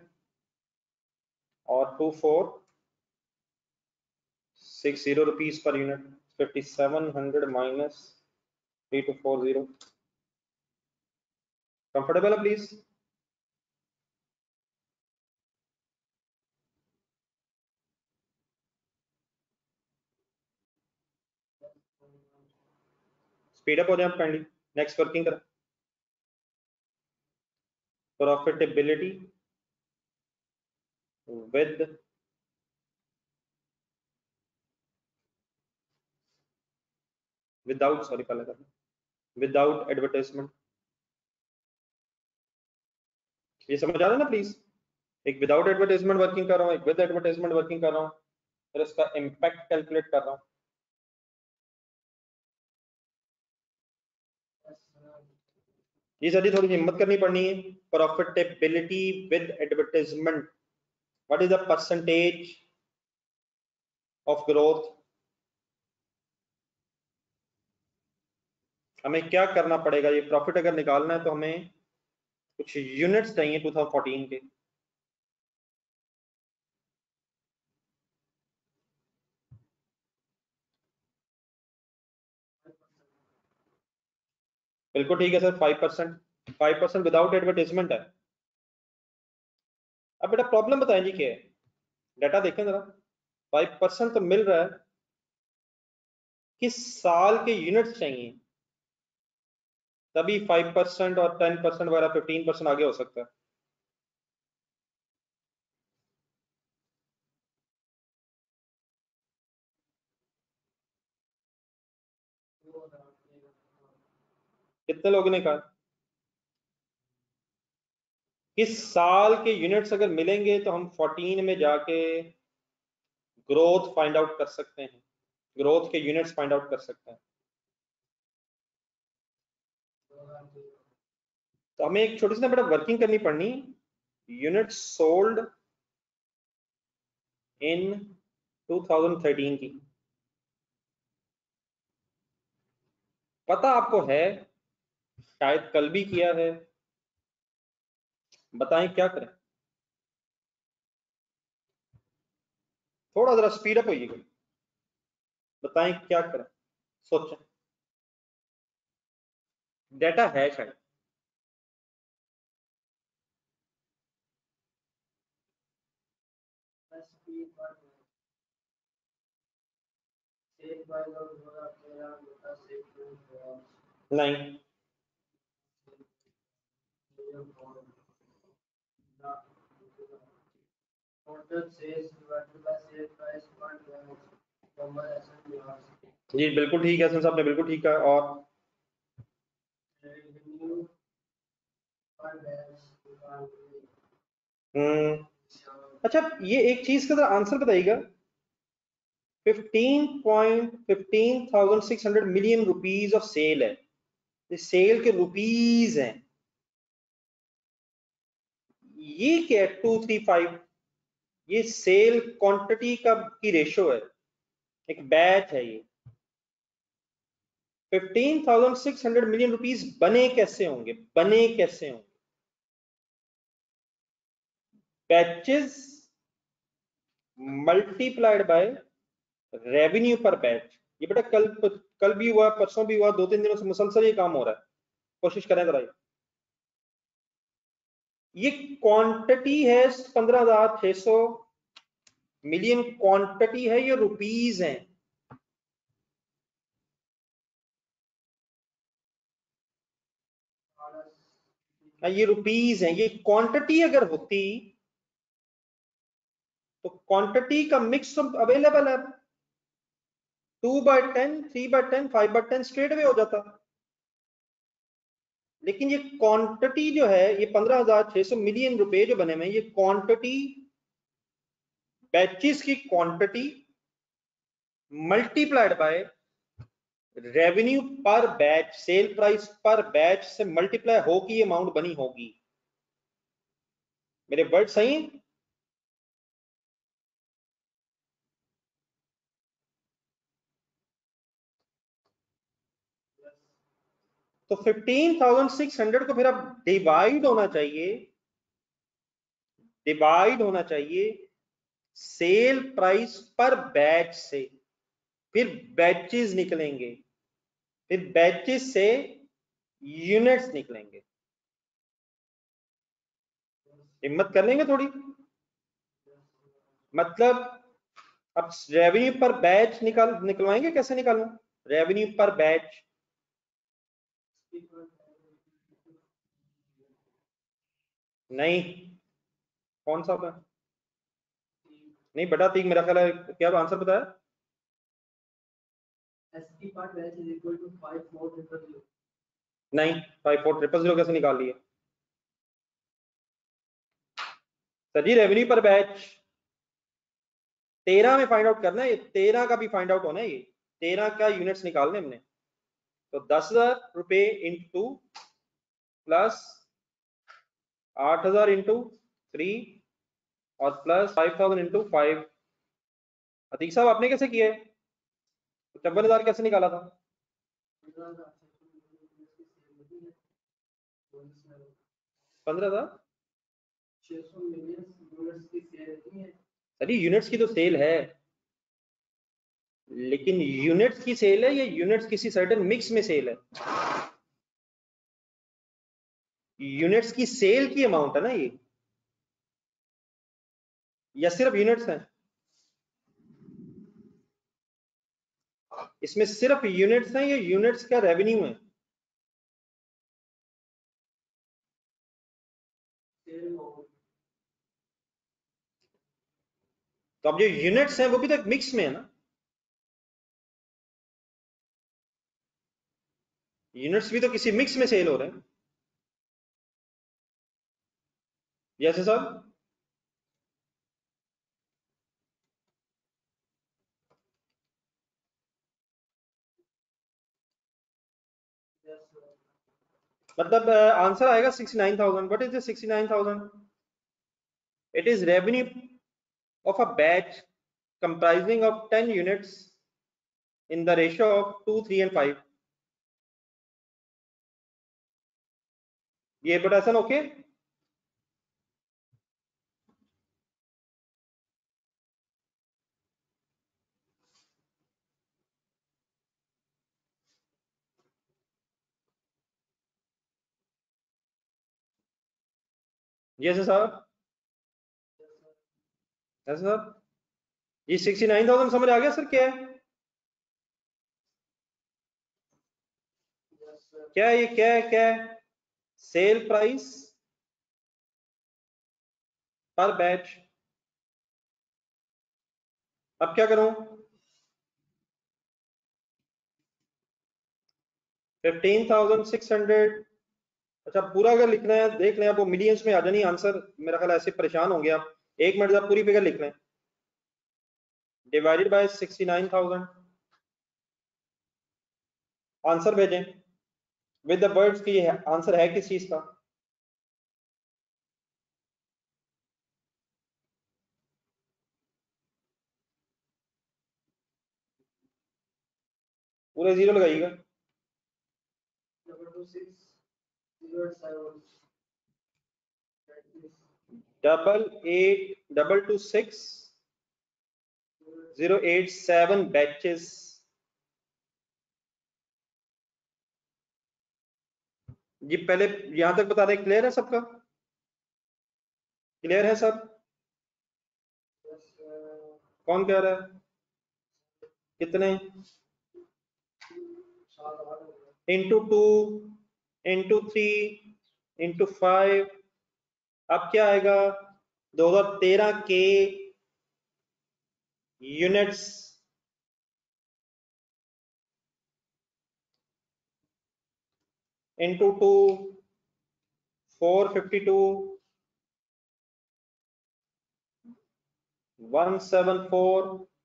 [SPEAKER 1] और two four six zero rupees per unit. Fifty seven hundred minus three two four zero. Comfortable है प्लीज? स्पीड अप हो जाए काइंडली। नेक्स्ट वर्किंग करें। प्रॉफिटेबिलिटी विद विदाउट सॉरी पहले करना, विदाउट एडवर्टाइजमेंट। ये समझ आ रहा है ना प्लीज? एक विदाउट एडवर्टाइजमेंट वर्किंग कर रहा हूँ, एक विद एडवर्टाइजमेंट वर्किंग कर रहा हूँ, फिर इसका इम्पैक्ट कैलकुलेट कर रहा हूँ। ये सभी थोड़ी हिम्मत करनी पड़नी है। Profitability with advertisement, what is the percentage of growth? हमें क्या करना पड़ेगा? ये प्रॉफिट अगर निकालना है तो हमें कुछ यूनिट्स चाहिए टू थाउजेंड फोर्टीन के। बिल्कुल ठीक है sir, five percent five percent without advertisement है। अब बेटा प्रॉब्लम बताएं जी क्या है, डाटा देखें जरा। फाइव परसेंट तो मिल रहा है, किस साल के यूनिट्स चाहिए तभी फाइव परसेंट और टेन परसेंट वगैरह फिफ्टीन परसेंट आगे हो सकता है। कितने लोगों ने कहा? इस साल के यूनिट्स अगर मिलेंगे तो हम फोर्टीन में जाके ग्रोथ फाइंड आउट कर सकते हैं, ग्रोथ के यूनिट्स फाइंड आउट कर सकते हैं। तो हमें एक छोटी सी ना बेटा वर्किंग करनी पड़नी, unit sold in two thousand thirteen की। पता आपको है, शायद कल भी किया है, बताएं क्या करें? थोड़ा जरा स्पीड अप होइएगा, बताएं क्या करें, सोचें। डेटा है शायद। नहीं, जी बिल्कुल ठीक है, हसन साहब ने बिल्कुल ठीक कहा। और हम्म अच्छा, ये एक चीज का आंसर बताइएगा, fifteen point fifteen thousand six hundred million rupees of sale है, ये सेल के रुपीज हैं, ये क्या टू थ्री फाइव, ये सेल क्वांटिटी का की रेशो है, एक बैच है ये। Fifteen thousand six hundred million rupees बने कैसे होंगे, बने कैसे होंगे? Batches multiplied by revenue per batch. ये बेटा कल कल भी हुआ, परसों भी हुआ, दो तीन दिनों से मुसलसल ये काम हो रहा है, कोशिश करें जरा। ये क्वांटिटी है पंद्रह हजार छह सौ मिलियन क्वांटिटी है, ये रुपीज है। ये रुपीज है, ये क्वांटिटी अगर होती तो क्वांटिटी का मिक्स अवेलेबल है, two by ten, three by ten, five by ten straight way हो जाता। लेकिन ये क्वांटिटी जो है, ये पंद्रह हजार छह सौ मिलियन रुपए जो बने हुए हैं, ये क्वांटिटी बैचेस की quantity multiplied by revenue per batch, sale price per batch से मल्टीप्लाई होगी, ये अमाउंट बनी होगी। मेरे वर्ड सही हैं? तो फिफ्टीन थाउजेंड सिक्स हंड्रेड को फिर अब डिवाइड होना चाहिए, डिवाइड होना चाहिए सेल प्राइस पर बैच से, फिर बैचेस निकलेंगे, फिर बैचेस से यूनिट्स निकलेंगे। हिम्मत कर लेंगे थोड़ी, मतलब अब रेवेन्यू पर बैच निकाल निकलवाएंगे, कैसे निकालूं रेवेन्यू पर बैच? नहीं, कौन सा था? नहीं बटा तीन, मेरा ख्याल है, क्या आंसर बताया? नहीं, फाइव फोर ट्रिपल जीरो कैसे निकाल लिए sir ji? Revenue per batch तेरह में फाइंड आउट करना है, ये तेरह का भी फाइंड आउट होना है, ये तेरह का यूनिट्स निकालने हमने। तो दस हजार रुपए इंटू प्लस आठ हजार इंटू थ्री और plus five thousand into five. Atiq साहब आपने कैसे किया है, चौवन हजार कैसे निकाला था? पंद्रह हजार सर, यूनिट्स की तो सेल है, लेकिन यूनिट्स की सेल है या यूनिट्स किसी सर्टेन मिक्स में सेल है? यूनिट्स की सेल की अमाउंट है ना ये, या सिर्फ यूनिट्स हैं? इसमें सिर्फ यूनिट्स हैं या यूनिट्स का रेवेन्यू है? तो अब जो यूनिट्स हैं वो भी तो एक मिक्स में है ना, यूनिट्स भी तो किसी मिक्स में सेल हो रहे हैं। Yes sir. मतलब आंसर आएगा sixty nine thousand. What is the sixty nine thousand? It is revenue of a batch comprising of ten units in the ratio of two, three and five. ये बटासन okay? Yes sir. Yes sir. ये सिक्सटी नाइन थाउजेंड समझ आ गया सर? क्या है क्या है ये क्या है क्या है? Sale price per batch. अब क्या करूं? Fifteen thousand six hundred. अच्छा पूरा अगर लिखना है देख लें, आप वो मिलियंस में आ जानी आंसर। मेरा ख्याल ऐसे परेशान होंगे आप। एक मिनट आप पूरी फिगर लिख लें। Divided by sixty nine thousand. Answer भेजें विद द वर्ड्स की आंसर है किस चीज का। पूरे जीरो लगाइएगा। Double eight double two six zero eight seven batches. जी पहले यहां तक बता दें, क्लियर है सबका? क्लियर है सब? कौन कह रहा है? कितने? Into two, into three, into five. अब क्या आएगा? दो हजार तेरह के units into two, four fifty two, one seven four.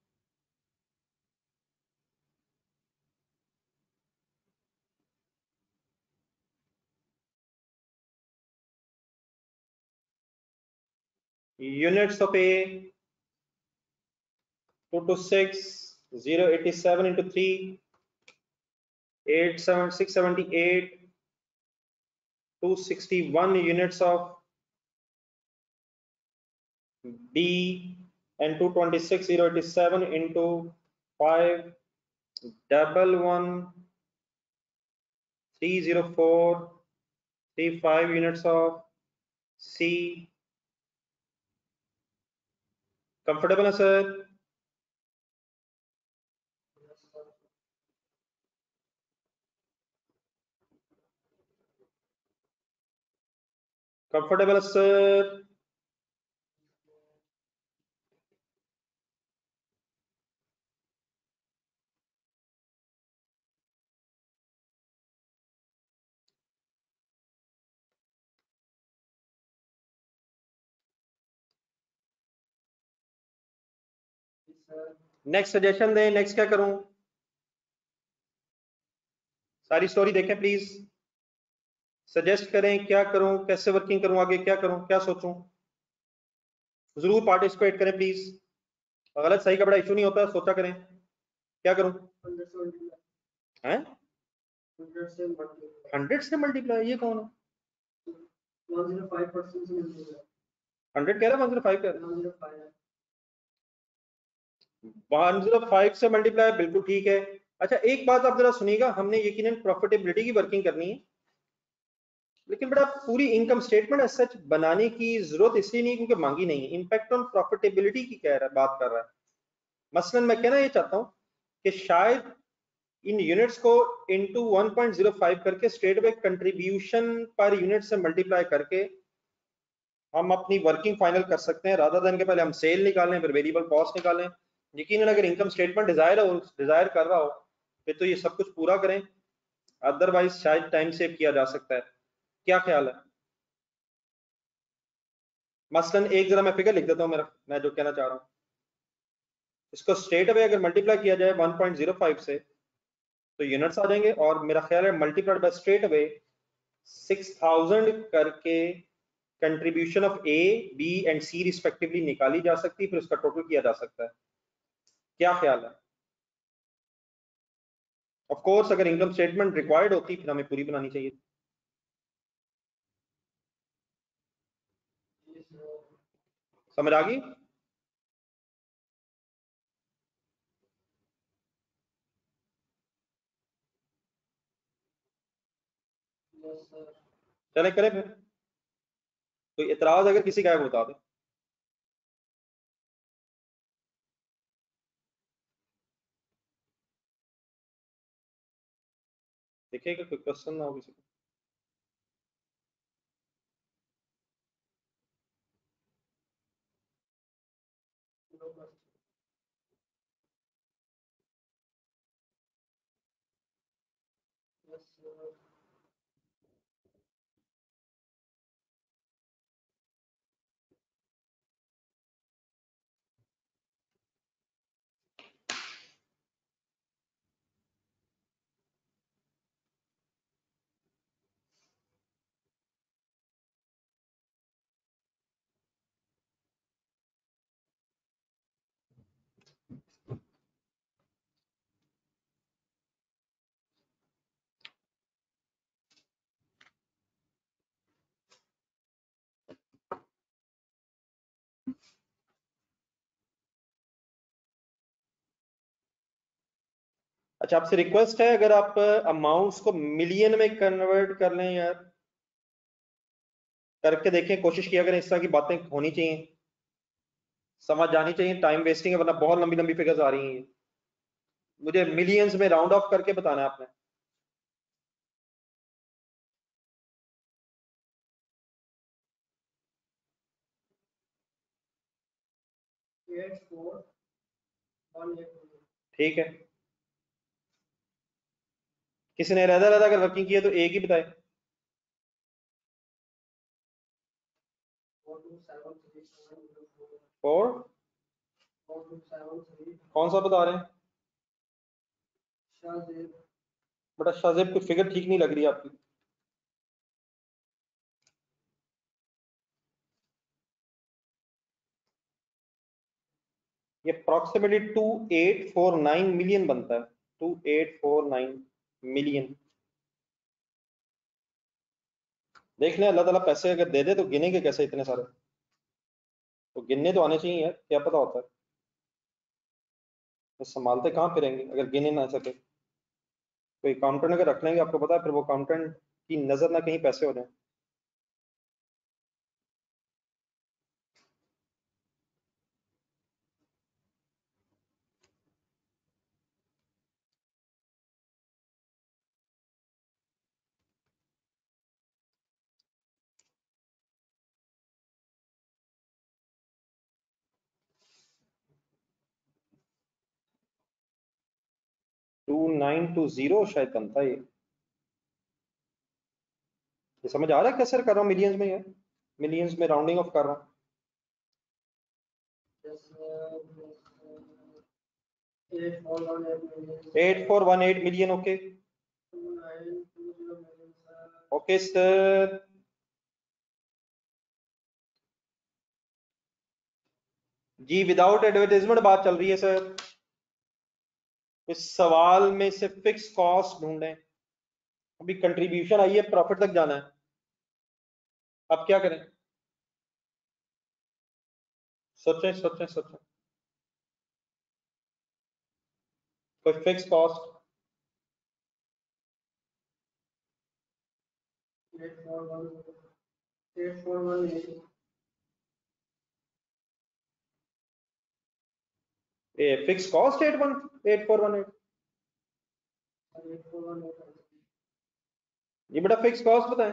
[SPEAKER 1] units of A, two to six, zero eighty-seven into three, eight seven six seventy-eight, two sixty-one units of B, and two twenty-six, zero eighty-seven into five, double one, three zero four, three five units of C. Comfortable है सर? Comfortable है सर? नेक्स्ट सजेशन दें, नेक्स्ट क्या करूं? सारी स्टोरी देखें प्लीज। सजेस्ट करें क्या करूं, कैसे वर्किंग करूं, आगे क्या करूं, क्या सोचूं? जरूर पार्टिसिपेट करें प्लीज। गलत सही का बड़ा इशू नहीं होता, सोचा करें। क्या करूं? हैं? हंड्रेड से मल्टीप्लाई? ये कौन है? हंड्रेड कह रहा है, वन जीरो फाइव कह रहा है। वन जीरो फाइव से मल्टीप्लाई बिल्कुल ठीक है। अच्छा एक बात आप जरा सुनिएगा, हमने यकीनन प्रॉफिटेबिलिटी की वर्किंग करनी है, लेकिन बड़ा पूरी इनकम स्टेटमेंट एज सच बनाने की जरूरत इसलिए नहीं क्योंकि मांगी नहीं है। इम्पैक्ट ऑन प्रॉफिटेबिलिटी की कह रहा है, बात कर रहा है। मसलन मैं कहना ये चाहता हूं कि शायद इन यूनिट्स को into one point zero five करके straight way contribution per unit से मल्टीप्लाई करके हम अपनी वर्किंग फाइनल कर सकते हैं, रादर देन के पहले हम सेल निकालें फिर वेरिएबल कॉस्ट निकालें। यकीनन अगर इनकम स्टेटमेंट डिजायर हो डिजायर कर रहा हो फिर तो ये सब कुछ पूरा करें, अदरवाइज शायद टाइम सेव किया जा सकता है। क्या ख्याल है? मसलन एक जरा मैं फिगर लिख देता हूँ, मेरा मैं जो कहना चाह रहा हूँ, इसको स्ट्रेट अवे अगर मल्टीप्लाई किया जाए वन पॉइंट ज़ीरो फाइव से तो यूनिट्स आ जाएंगे, और मेरा ख्याल है multiplied by straight away six thousand करके contribution of A B and C respectively निकाली जा सकती है, फिर उसका टोटल किया जा सकता है। क्या ख्याल है? ऑफ कोर्स अगर इनकम स्टेटमेंट रिक्वायर्ड होती फिर हमें पूरी बनानी चाहिए। समझ आ गई? चले करें फिर, कोई इतराज अगर किसी का है वो बता दे। देखिएगा कोई क्वेश्चन ना हो किसी को। अच्छा, आपसे रिक्वेस्ट है अगर आप अमाउंट्स को मिलियन में कन्वर्ट कर लें यार, करके देखें, कोशिश किया करें, इस तरह की बातें होनी चाहिए, समझ आनी चाहिए, टाइम वेस्टिंग है, वरना बहुत लंबी लंबी फिगर्स आ रही हैं। मुझे मिलियंस में राउंड ऑफ करके बताना है आपने। ठीक है, किसी ने रहता रहता अगर वर्किंग की है तो एक ही बताए। फोर कौन सा बता रहे हैं? बटा शाहजेब, कोई फिगर ठीक नहीं लग रही आपकी। ये approximately two eight four nine million बनता है, two eight four nine million. देख लें, अल्लाह ताला पैसे अगर दे दे तो गिनेंगे कैसे इतने सारे? तो गिनने तो आने चाहिए यार, क्या पता होता है, तो संभालते कहाँ फिरेंगे अगर गिने ना सके। कोई अकाउंटेंट अगर रख लेंगे, आपको पता है फिर वो अकाउंटेंट की नजर ना कहीं पैसे हो जाए। टू नाइन टू जीरो शायद बनता है ये। ये समझ आ रहा है कैसे कर रहा हूँ मिलियंस में, यार मिलियंस में राउंडिंग ऑफ कर रहा हूँ। Eight four one eight million. Okay okay sir. जी विदाउट एडवर्टाइजमेंट बात चल रही है सर। इस सवाल में से फिक्स कॉस्ट ढूंढें। अभी कंट्रीब्यूशन आई है, प्रॉफिट तक जाना है, अब क्या करें? सोचें सोचें सोचें। कोई fix cost? A fix cost eight one eight four one eight. ये बेटा फिक्स कॉस्ट बताएं।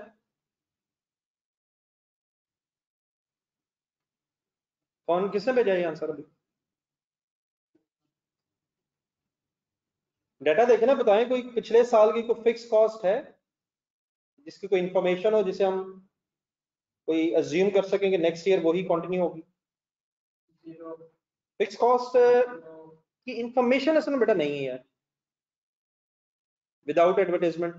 [SPEAKER 1] कौन किसने भेजा ये आंसर? अभी डाटा देखे ना, बताएं कोई पिछले साल की कोई फिक्स कॉस्ट है जिसकी कोई इंफॉर्मेशन हो जिसे हम कोई अज्यूम कर सकें कि नेक्स्ट ईयर वही कंटिन्यू होगी?
[SPEAKER 2] जीरो।
[SPEAKER 1] फिक्स कॉस्ट की इंफॉर्मेशन असल में बेटा नहीं है यार विदाउट एडवर्टाइजमेंट।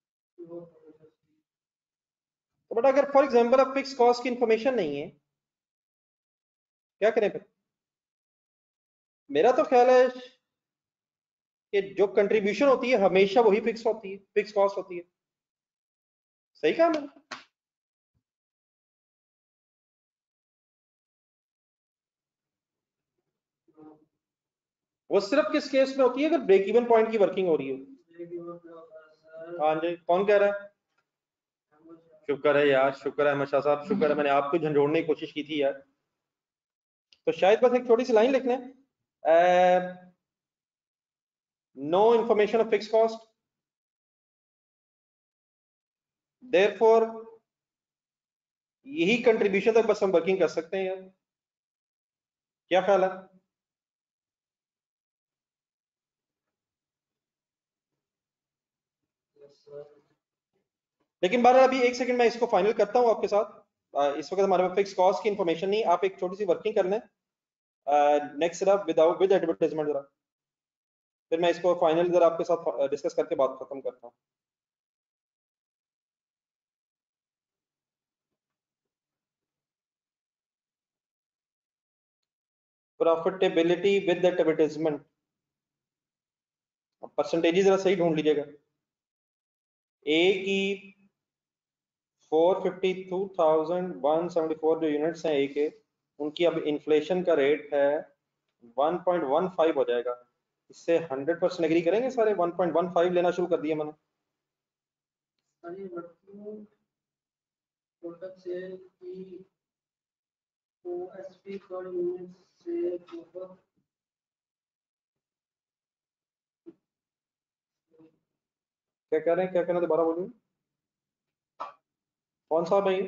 [SPEAKER 1] तो बेटा अगर फॉर एग्जांपल अब फिक्स कॉस्ट की इंफॉर्मेशन नहीं है क्या करें फिर? मेरा तो ख्याल है कि जो कंट्रीब्यूशन होती है हमेशा वही फिक्स होती है, फिक्स कॉस्ट होती है। सही कहा मैंने? वो सिर्फ किस केस में होती है? अगर ब्रेक इवन पॉइंट की वर्किंग हो रही हो। हाँ जी, कौन कह रहा है? शुक्र है यार, शुक्र है अहमद शाह साहब, शुक्र है मैंने आपको झंझोड़ने की कोशिश की थी यार। तो शायद बस एक छोटी सी लाइन लिख लें, no information of fix cost, therefore यही कंट्रीब्यूशन तक बस हम वर्किंग कर सकते हैं यार। क्या ख्याल है? लेकिन बार अभी एक सेकंड मैं इसको फाइनल करता हूं आपके साथ। अ, इस वक्त हमारे पास फिक्स कॉस्ट की इंफॉर्मेशन नहीं, आप एक छोटी सी वर्किंग कर लें नेक्स्ट जरा विदाउट विद एडवर्टाइजमेंट जरा, फिर मैं इसको फाइनल जरा आपके साथ डिस्कस करके बात खत्म करता हूं। प्रॉफिटेबिलिटी विद एडवर्टाइजमेंट, परसेंटेज जरा सही ढूंढ लीजिएगा। ए की four fifty two thousand one seventy four जो यूनिट्स हैं ए के, उनकी अब इन्फ्लेशन का रेट है वन पॉइंट वन फाइव हो जाएगा। इससे हंड्रेड परसेंट एग्री करेंगे सारे? वन पॉइंट वन फाइव लेना शुरू कर दिया मैंने।
[SPEAKER 2] प्रोडक्ट सेल की ओएसपी पर यूनिट से
[SPEAKER 1] क्या कह रहे हैं, क्या कहना, दोबारा बोलिए। कौन सा भाई?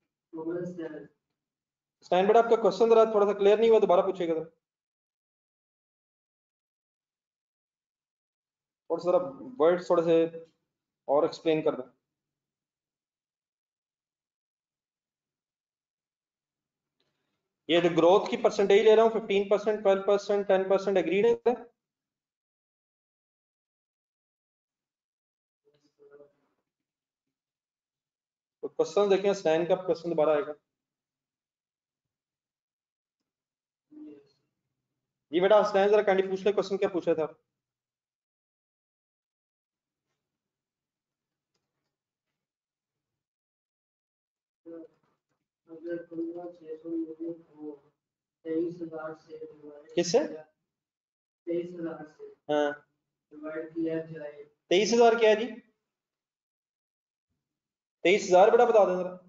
[SPEAKER 1] स्टैंड बेटा आपका क्वेश्चन जरा थोड़ा सा क्लियर नहीं हुआ, दोबारा पूछिएगा जरा, थोड़ा सा जरा वर्ड्स थोड़े से और एक्सप्लेन कर दें। ये जो ग्रोथ की परसेंटेज ले रहा हूँ fifteen percent, twelve percent, ten percent, agreed है? तो क्वेश्चन देखें, स्टैंड का क्वेश्चन दोबारा आएगा। जी बेटा स्टैंड जरा काइंडली पूछ ले, क्वेश्चन क्या पूछा था?
[SPEAKER 2] अगर पंद्रह छह सौ यूनिट को तेईस हजार से
[SPEAKER 1] किससे?
[SPEAKER 2] तेईस हजार से
[SPEAKER 1] हाँ,
[SPEAKER 2] डिवाइड किया जाए।
[SPEAKER 1] तेईस हजार क्या है जी? तेईस हजार बेटा बता दें जरा।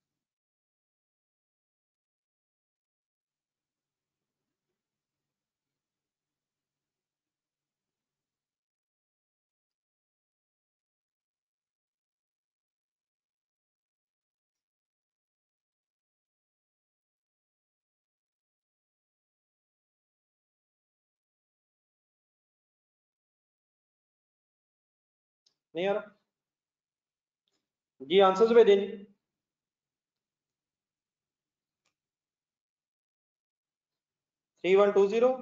[SPEAKER 1] नहीं आ रहा जी, आंसर्स भेजें जी। Three one two zero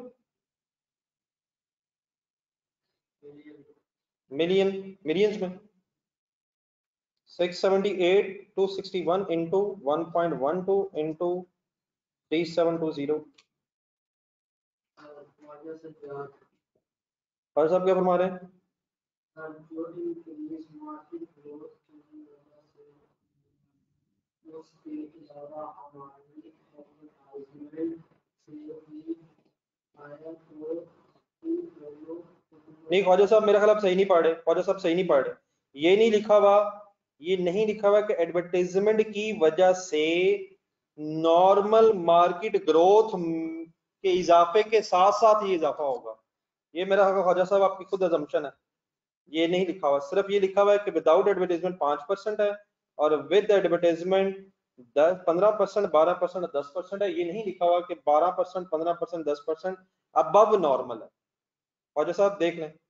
[SPEAKER 1] million, millions में six seventy eight two sixty one into one point one two into three seven two zero. और साहब क्या फरमा रहे हैं? नहीं ख्वाजा साहब मेरा ख्याल आप सही नहीं पढ़ रहे, ख्वाजा साहब सही नहीं पढ़ रहे। ये नहीं लिखा हुआ, ये नहीं लिखा हुआ कि एडवर्टाइजमेंट की वजह से नॉर्मल मार्केट ग्रोथ के इजाफे के साथ साथ ही इजाफा होगा। ये मेरा ख्वाजा साहब आपकी खुद अजम्पशन है, ये नहीं लिखा हुआ। सिर्फ ये लिखा हुआ है कि विदाउट एडवर्टाइजमेंट पांच परसेंट है और विद एडवर्टाइजमेंट दस पंद्रह परसेंट, बारह परसेंट, दस परसेंट है। ये नहीं लिखा हुआ कि बारह परसेंट, पंद्रह परसेंट, दस परसेंट अबव नॉर्मल है। ख्वाजा साहब देख लें,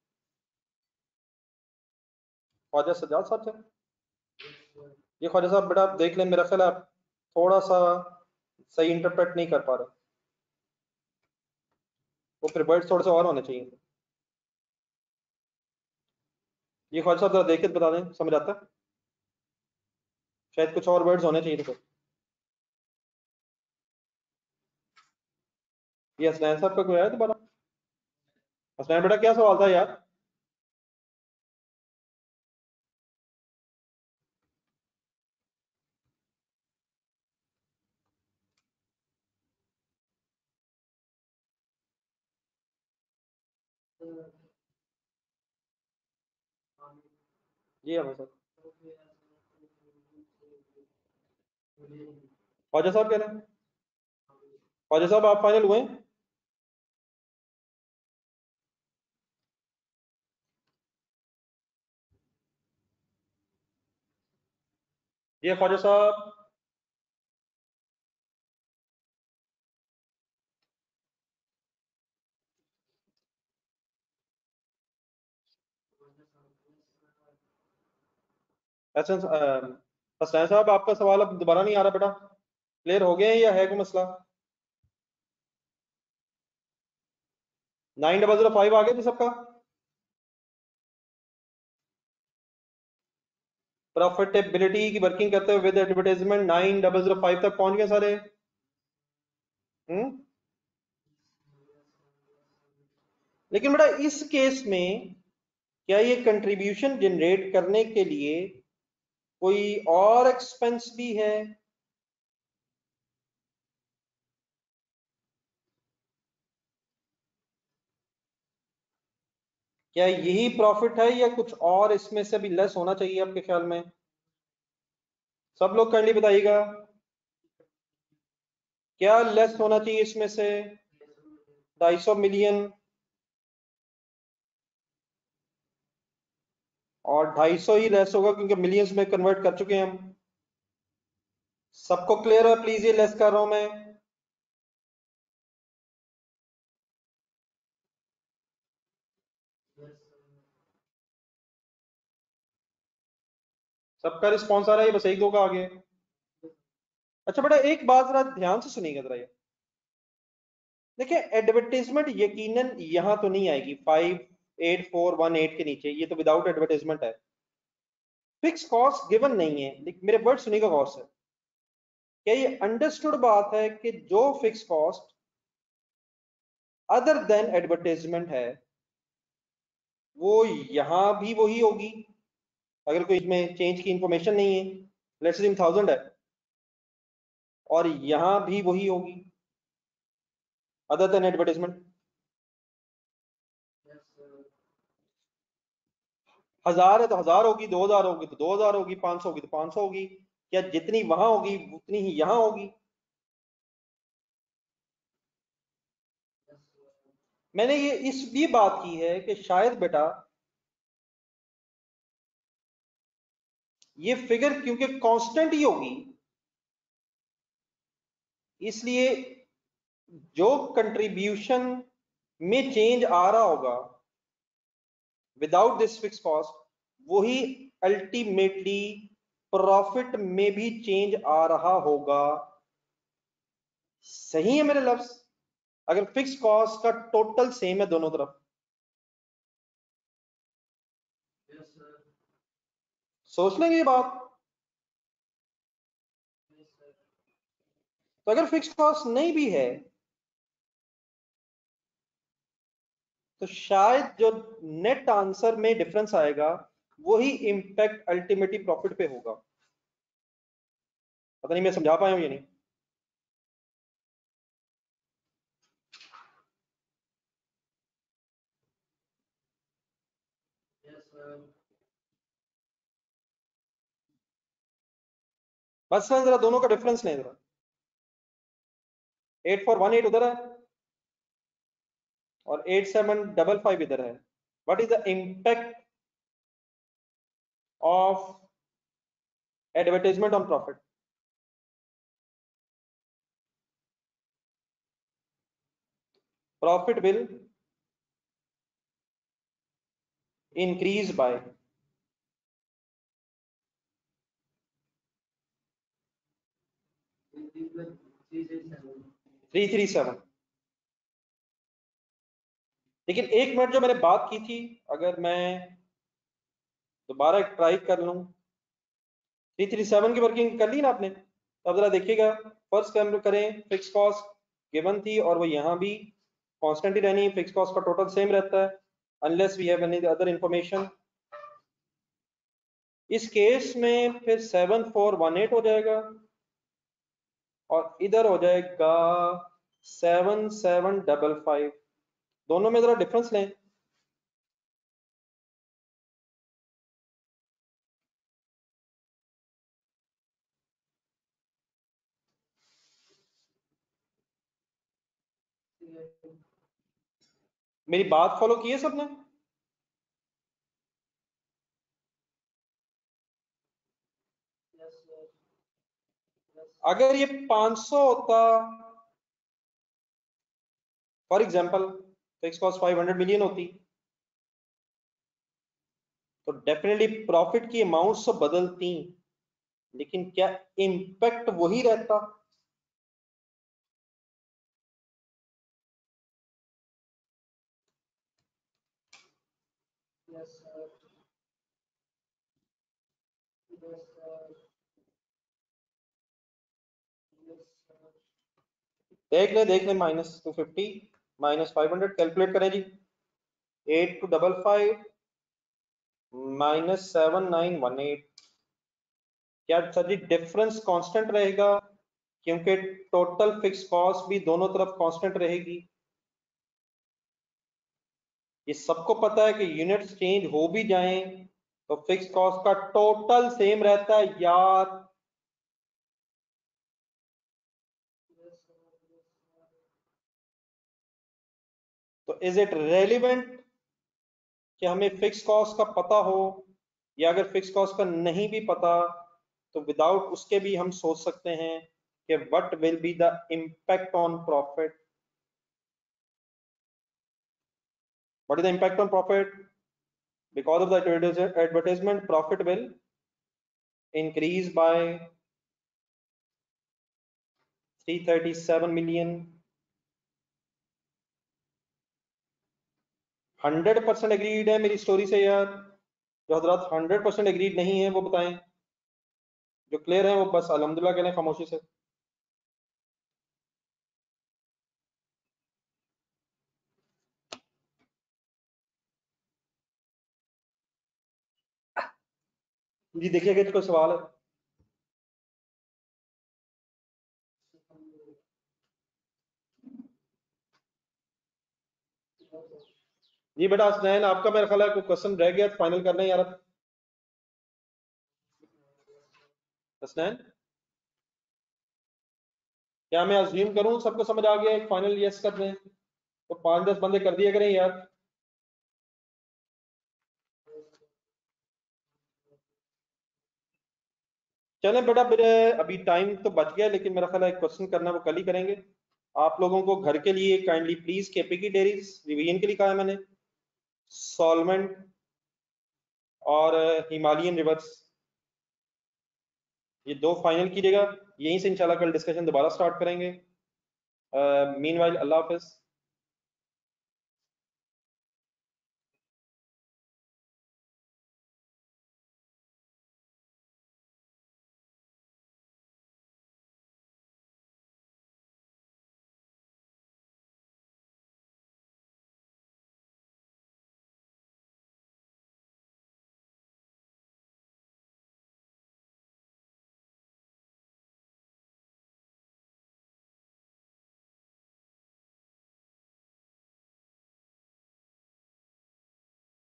[SPEAKER 1] ख्वाजा सजाद साहब से ये ख्वाजा साहब बेटा आप देख लें, मेरा ख्याल है थोड़ा सा सही इंटरप्रेट नहीं कर पा रहे, वो फिर वर्ड्स थोड़े से और होने चाहिए। ये ख्वाजा साहब जरा देख के बता दें, समझ आता है? शायद कुछ और वर्ड्स होने चाहिए थे। ये हसनैन साहब का कोई आया दोबारा? हसनैन बेटा क्या सवाल था यार? जी हमें सर ख्वाजा साहब कह रहे हैं। ख्वाजा साहब आप फाइनल हुए? जी ख्वाजा साहब। हसन हसनैन साहब आपका सवाल अब दोबारा नहीं आ रहा बेटा, क्लियर हो गए हैं या है कोई मसला? नाइन डबल जीरो फाइव आ गया जी सबका? प्रॉफिटेबिलिटी की वर्किंग करते हुए with advertisement nine double zero five तक पहुंच गए सारे? हम्म लेकिन बेटा इस केस में क्या ये कंट्रीब्यूशन जनरेट करने के लिए कोई और एक्सपेंस भी है? क्या यही प्रॉफिट है या कुछ और इसमें से भी लेस होना चाहिए आपके ख्याल में? सब लोग काइंडली बताइएगा, क्या लेस होना चाहिए इसमें से? ढाई सौ मिलियन और ढाई सौ ही लेस होगा क्योंकि मिलियंस में कन्वर्ट कर चुके हैं हम। सबको क्लियर है? प्लीज ये लेस कर रहा हूं मैं। सबका रिस्पॉन्स आ रहा है, बस एक दो का आगे। अच्छा बेटा एक बात जरा ध्यान से सुनिएगा जरा, ये देखिए एडवर्टीजमेंट यकीनन यहां तो नहीं आएगी five eight four one eight के नीचे, ये तो विदाउट एडवर्टीजमेंट है। फिक्स कॉस्ट गिवन नहीं है, मेरे वर्ड सुनिएगा गौर से। क्या ये अंडरस्टूड बात है कि जो fix cost other than advertisement है वो यहां भी वही होगी? अगर कोई इसमें चेंज की इंफॉर्मेशन नहीं है, लेट्स से थाउजेंड है और यहां भी वही होगी अदर देन एडवर्टाइजमेंट। हजार है तो हजार होगी, दो हजार होगी तो दो हजार होगी, पांच सौ होगी तो पांच सौ होगी। क्या जितनी वहां होगी उतनी ही यहां होगी? मैंने ये इसलिए बात की है कि शायद बेटा ये फिगर क्योंकि कांस्टेंट ही होगी, इसलिए जो कंट्रीब्यूशन में चेंज आ रहा होगा विदाउट दिस फिक्स कॉस्ट वही अल्टीमेटली प्रॉफिट में भी चेंज आ रहा होगा। सही है मेरे लफ्ज? अगर फिक्स कॉस्ट का टोटल सेम है दोनों तरफ, सोच लेंगे ये बात। तो अगर फिक्स कॉस्ट नहीं भी है तो शायद जो नेट आंसर में डिफरेंस आएगा वही इंपैक्ट अल्टीमेटली प्रॉफिट पे होगा। पता नहीं मैं समझा पाया हूं या नहीं। बस जरा दोनों का डिफरेंस नहीं, जरा एट फोर वन एट उधर है और एट सेवन डबल फाइव इधर है। What is the impact of advertisement on profit? Profit will increase by three three seven. लेकिन एक मिनट, जो मैंने बात की थी, अगर मैं दोबारा ट्राई कर लूं, थ्री थ्री सेवन की वर्किंग कर ली ना आपने, तो अब जरा देखिएगा, फर्स्ट काम करें, फिक्स कॉस्ट गिवन थी और वो यहाँ भी कांस्टेंट ही रहनी है, फिक्स कॉस्ट का टोटल सेम रहता है unless we have any other information. इस केस में फिर सेवन फोर वन एट हो जाएगा और इधर हो जाएगा सेवन सेवन डबल फाइव। दोनों में जरा डिफरेंस लें। मेरी बात फॉलो की है सबने? अगर ये पाँच सौ होता, for example fix cost five hundred million होती, तो डेफिनेटली प्रॉफिट की अमाउंट्स तो बदलती, लेकिन क्या इंपैक्ट वही रहता?
[SPEAKER 2] Yes, sir. Yes, sir. Yes, sir.
[SPEAKER 1] देख ले देख ले, minus two fifty minus five hundred calculate करें जी। Eight two double five minus seven nine one eight. क्या सर जी डिफरेंस कांस्टेंट रहेगा? क्योंकि टोटल फिक्स कॉस्ट भी दोनों तरफ कांस्टेंट रहेगी। ये सबको पता है कि यूनिट्स चेंज हो भी जाएं तो फिक्स कॉस्ट का टोटल सेम रहता है यार।
[SPEAKER 2] Yes, sir. Yes, sir.
[SPEAKER 1] तो इज इट रेलिवेंट कि हमें फिक्स कॉस्ट का पता हो, या अगर फिक्स कॉस्ट का नहीं भी पता तो विदाउट उसके भी हम सोच सकते हैं कि what will be the impact on profit? What is the impact on profit? Because of the advertisement profit will increase by three thirty-seven million। Hundred percent agreed है मेरी स्टोरी से यार? जो हजरात हंड्रेड परसेंट एग्रीड नहीं है वो बताएं, जो क्लियर है वो बस अल्हम्दुलिल्लाह कहने खामोशी से। जी देखिए कि कोई सवाल है? जी बेटा हसनैन, आपका मेरा ख्याल है कोई क्वेश्चन रह गया तो फाइनल कर लें यार। हसनैन, क्या मैं अज्यूम करूं सबको समझ आ गया, एक फाइनल यस कर दें? तो पांच दस बंदे कर दिया करें यार। चलें बेटा, फिर अभी टाइम तो बच गया, लेकिन मेरा ख्याल है क्वेश्चन करना वो कल ही करेंगे। आप लोगों को घर के लिए काइंडली प्लीज केपीकी डेयरीज रिवीजन के लिए कहा है मैंने, सॉल्वेंट और हिमालयन रिवर्स, ये दो फाइनल कीजिएगा। यहीं से इंशाल्लाह कल डिस्कशन दोबारा स्टार्ट करेंगे। मीनवाइल अल्लाह हाफिज।